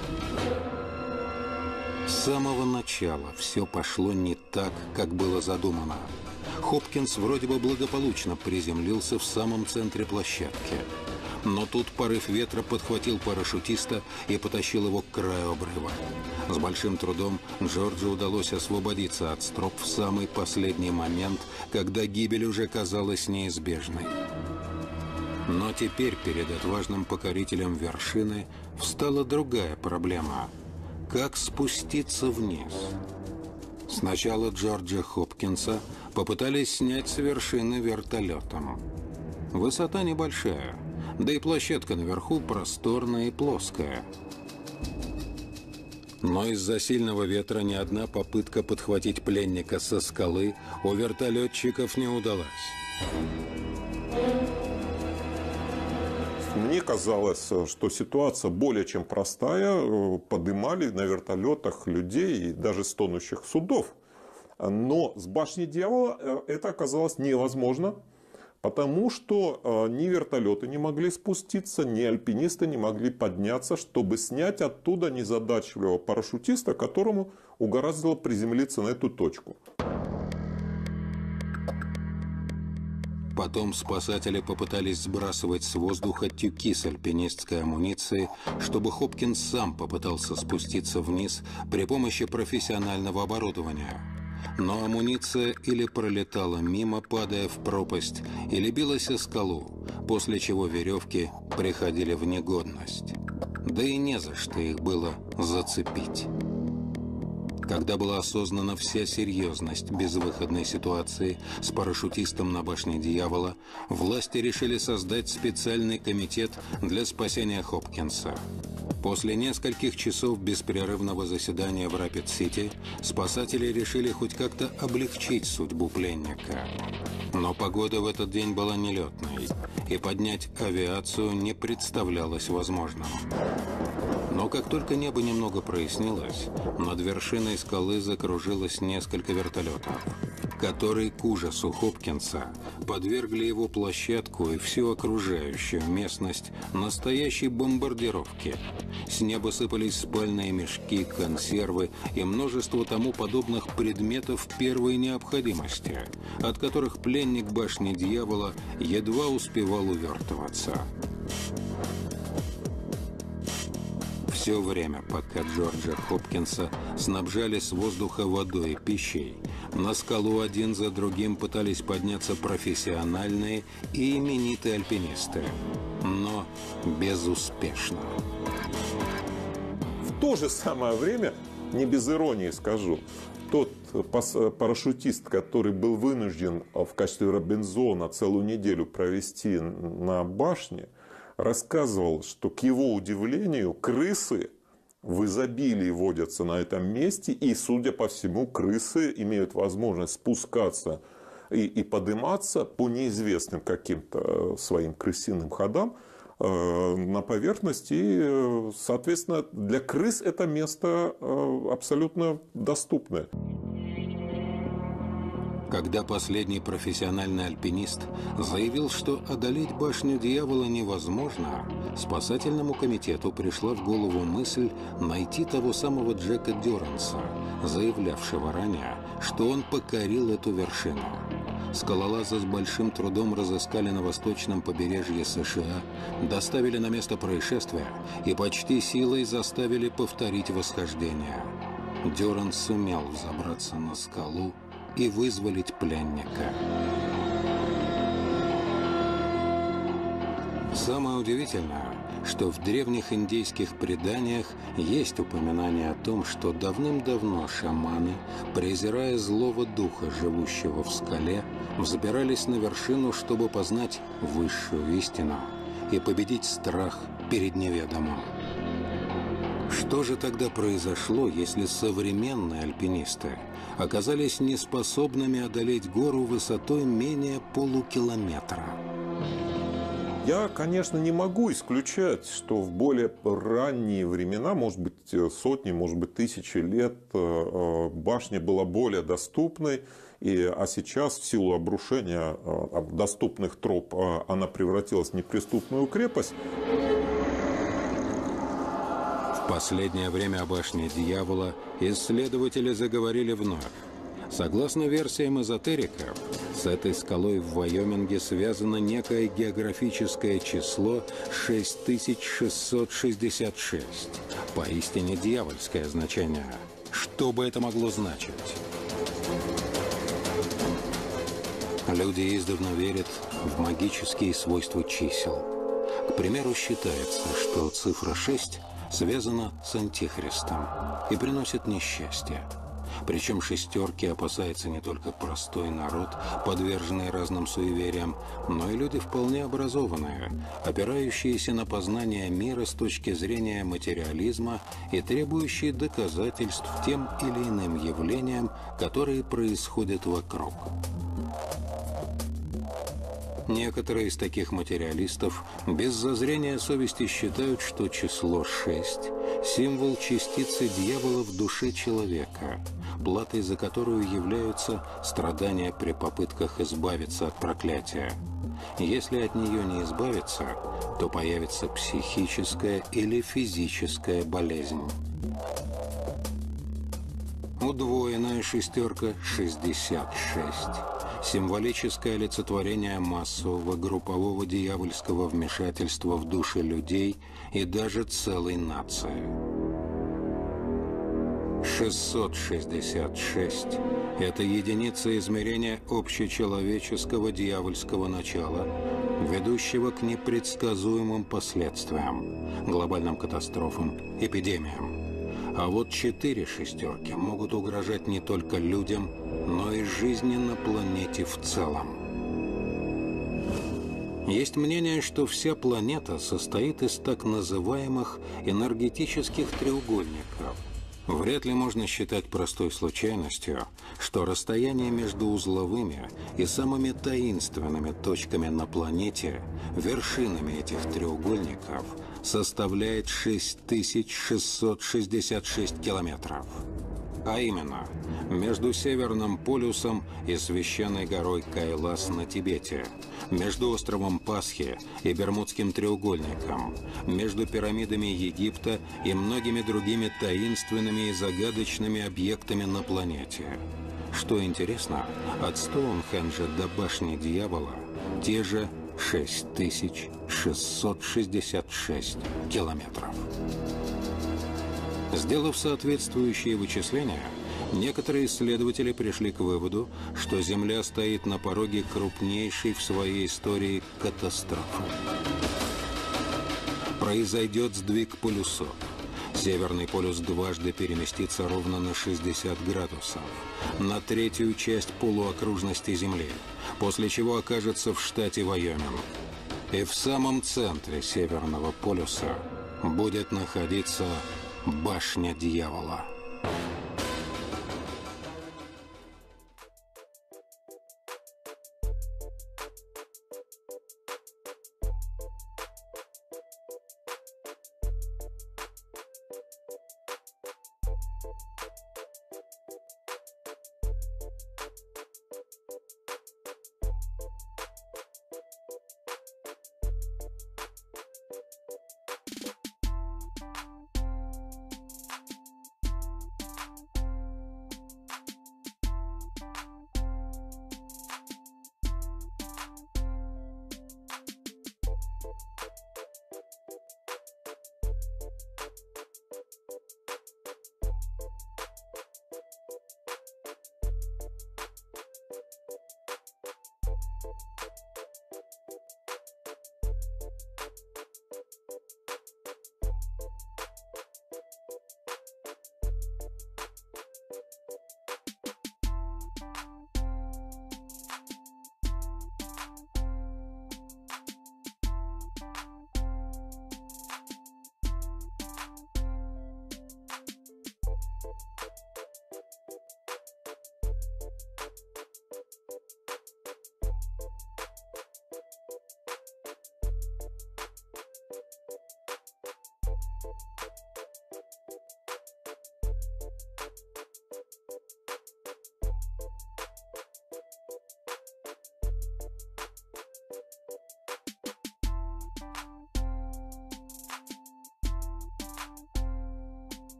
С самого начала все пошло не так, как было задумано. Хопкинс вроде бы благополучно приземлился в самом центре площадки. Но тут порыв ветра подхватил парашютиста и потащил его к краю обрыва. С большим трудом Джорджу удалось освободиться от строп в самый последний момент, когда гибель уже казалась неизбежной. Но теперь перед отважным покорителем вершины встала другая проблема – как спуститься вниз? Сначала Джорджа Хопкинса попытались снять с вершины вертолетом. Высота небольшая, да и площадка наверху просторная и плоская. Но из-за сильного ветра ни одна попытка подхватить пленника со скалы у вертолетчиков не удалась. Мне казалось, что ситуация более чем простая. Поднимали на вертолетах людей и даже с тонущих судов. Но с башни Дьявола это оказалось невозможно. Потому что ни вертолеты не могли спуститься, ни альпинисты не могли подняться, чтобы снять оттуда незадачливого парашютиста, которому угораздило приземлиться на эту точку. Потом спасатели попытались сбрасывать с воздуха тюки с альпинистской амуницией, чтобы Хопкинс сам попытался спуститься вниз при помощи профессионального оборудования. Но амуниция или пролетала мимо, падая в пропасть, или билась о скалу, после чего веревки приходили в негодность. Да и не за что их было зацепить. Когда была осознана вся серьезность безвыходной ситуации с парашютистом на башне Дьявола, власти решили создать специальный комитет для спасения Хопкинса. После нескольких часов беспрерывного заседания в Рапид-Сити спасатели решили хоть как-то облегчить судьбу пленника. Но погода в этот день была нелетной, и поднять авиацию не представлялось возможным. Но как только небо немного прояснилось, над вершиной скалы закружилось несколько вертолетов, которые к ужасу Хопкинса подвергли его площадку и всю окружающую местность настоящей бомбардировке. С неба сыпались спальные мешки, консервы и множество тому подобных предметов первой необходимости, от которых пленник башни Дьявола едва успевал увертываться. Все время, пока Джорджа Хопкинса снабжали с воздуха водой и пищей, на скалу один за другим пытались подняться профессиональные и именитые альпинисты, но безуспешно. В то же самое время, не без иронии скажу, тот парашютист, который был вынужден в качестве Робинзона целую неделю провести на башне, рассказывал, что, к его удивлению, крысы в изобилии водятся на этом месте. И, судя по всему, крысы имеют возможность спускаться и подниматься по неизвестным каким-то своим крысиным ходам на поверхность. И, соответственно, для крыс это место абсолютно доступное. Когда последний профессиональный альпинист заявил, что одолеть башню Дьявола невозможно, спасательному комитету пришла в голову мысль найти того самого Джека Дёранса, заявлявшего ранее, что он покорил эту вершину. скалолазы с большим трудом разыскали на восточном побережье США, доставили на место происшествия и почти силой заставили повторить восхождение. Дюрант сумел взобраться на скалу и вызволить пленника. Самое удивительное, что в древних индейских преданиях есть упоминание о том, что давным-давно шаманы, презирая злого духа, живущего в скале, взбирались на вершину, чтобы познать высшую истину и победить страх перед неведомым. Что же тогда произошло, если современные альпинисты оказались неспособными одолеть гору высотой менее полукилометра? Я, конечно, не могу исключать, что в более ранние времена, может быть, сотни, может быть, тысячи лет, башня была более доступной, а сейчас в силу обрушения доступных троп она превратилась в неприступную крепость. В последнее время о башне Дьявола исследователи заговорили вновь. Согласно версиям эзотериков, с этой скалой в Вайоминге связано некое географическое число 6666. Поистине дьявольское значение. Что бы это могло значить? Люди издавна верят в магические свойства чисел. К примеру, считается, что цифра 6 связана с Антихристом и приносит несчастье. Причем шестерки опасается не только простой народ, подверженный разным суевериям, но и люди вполне образованные, опирающиеся на познание мира с точки зрения материализма и требующие доказательств тем или иным явлениям, которые происходят вокруг. Некоторые из таких материалистов без зазрения совести считают, что число 6 – символ частицы дьявола в душе человека, платой за которую являются страдания при попытках избавиться от проклятия. Если от нее не избавиться, то появится психическая или физическая болезнь. Удвоенная шестерка – 66. Символическое олицетворение массового группового дьявольского вмешательства в души людей и даже целой нации. 666 – это единица измерения общечеловеческого дьявольского начала, ведущего к непредсказуемым последствиям, глобальным катастрофам, эпидемиям. А вот 4 шестерки могут угрожать не только людям, но и жизни на планете в целом. Есть мнение, что вся планета состоит из так называемых энергетических треугольников. Вряд ли можно считать простой случайностью, что расстояние между узловыми и самыми таинственными точками на планете, вершинами этих треугольников, составляет 6666 километров. А именно, между Северным полюсом и священной горой Кайлас на Тибете, между островом Пасхи и Бермудским треугольником, между пирамидами Египта и многими другими таинственными и загадочными объектами на планете. Что интересно, от Стоунхенджа до башни Дьявола те же 6666 километров. Сделав соответствующие вычисления, некоторые исследователи пришли к выводу, что Земля стоит на пороге крупнейшей в своей истории катастрофы. Произойдет сдвиг полюсов. Северный полюс дважды переместится ровно на 60 градусов, на третью часть полуокружности Земли, после чего окажется в штате Вайоминг. И в самом центре Северного полюса будет находиться башня Дьявола.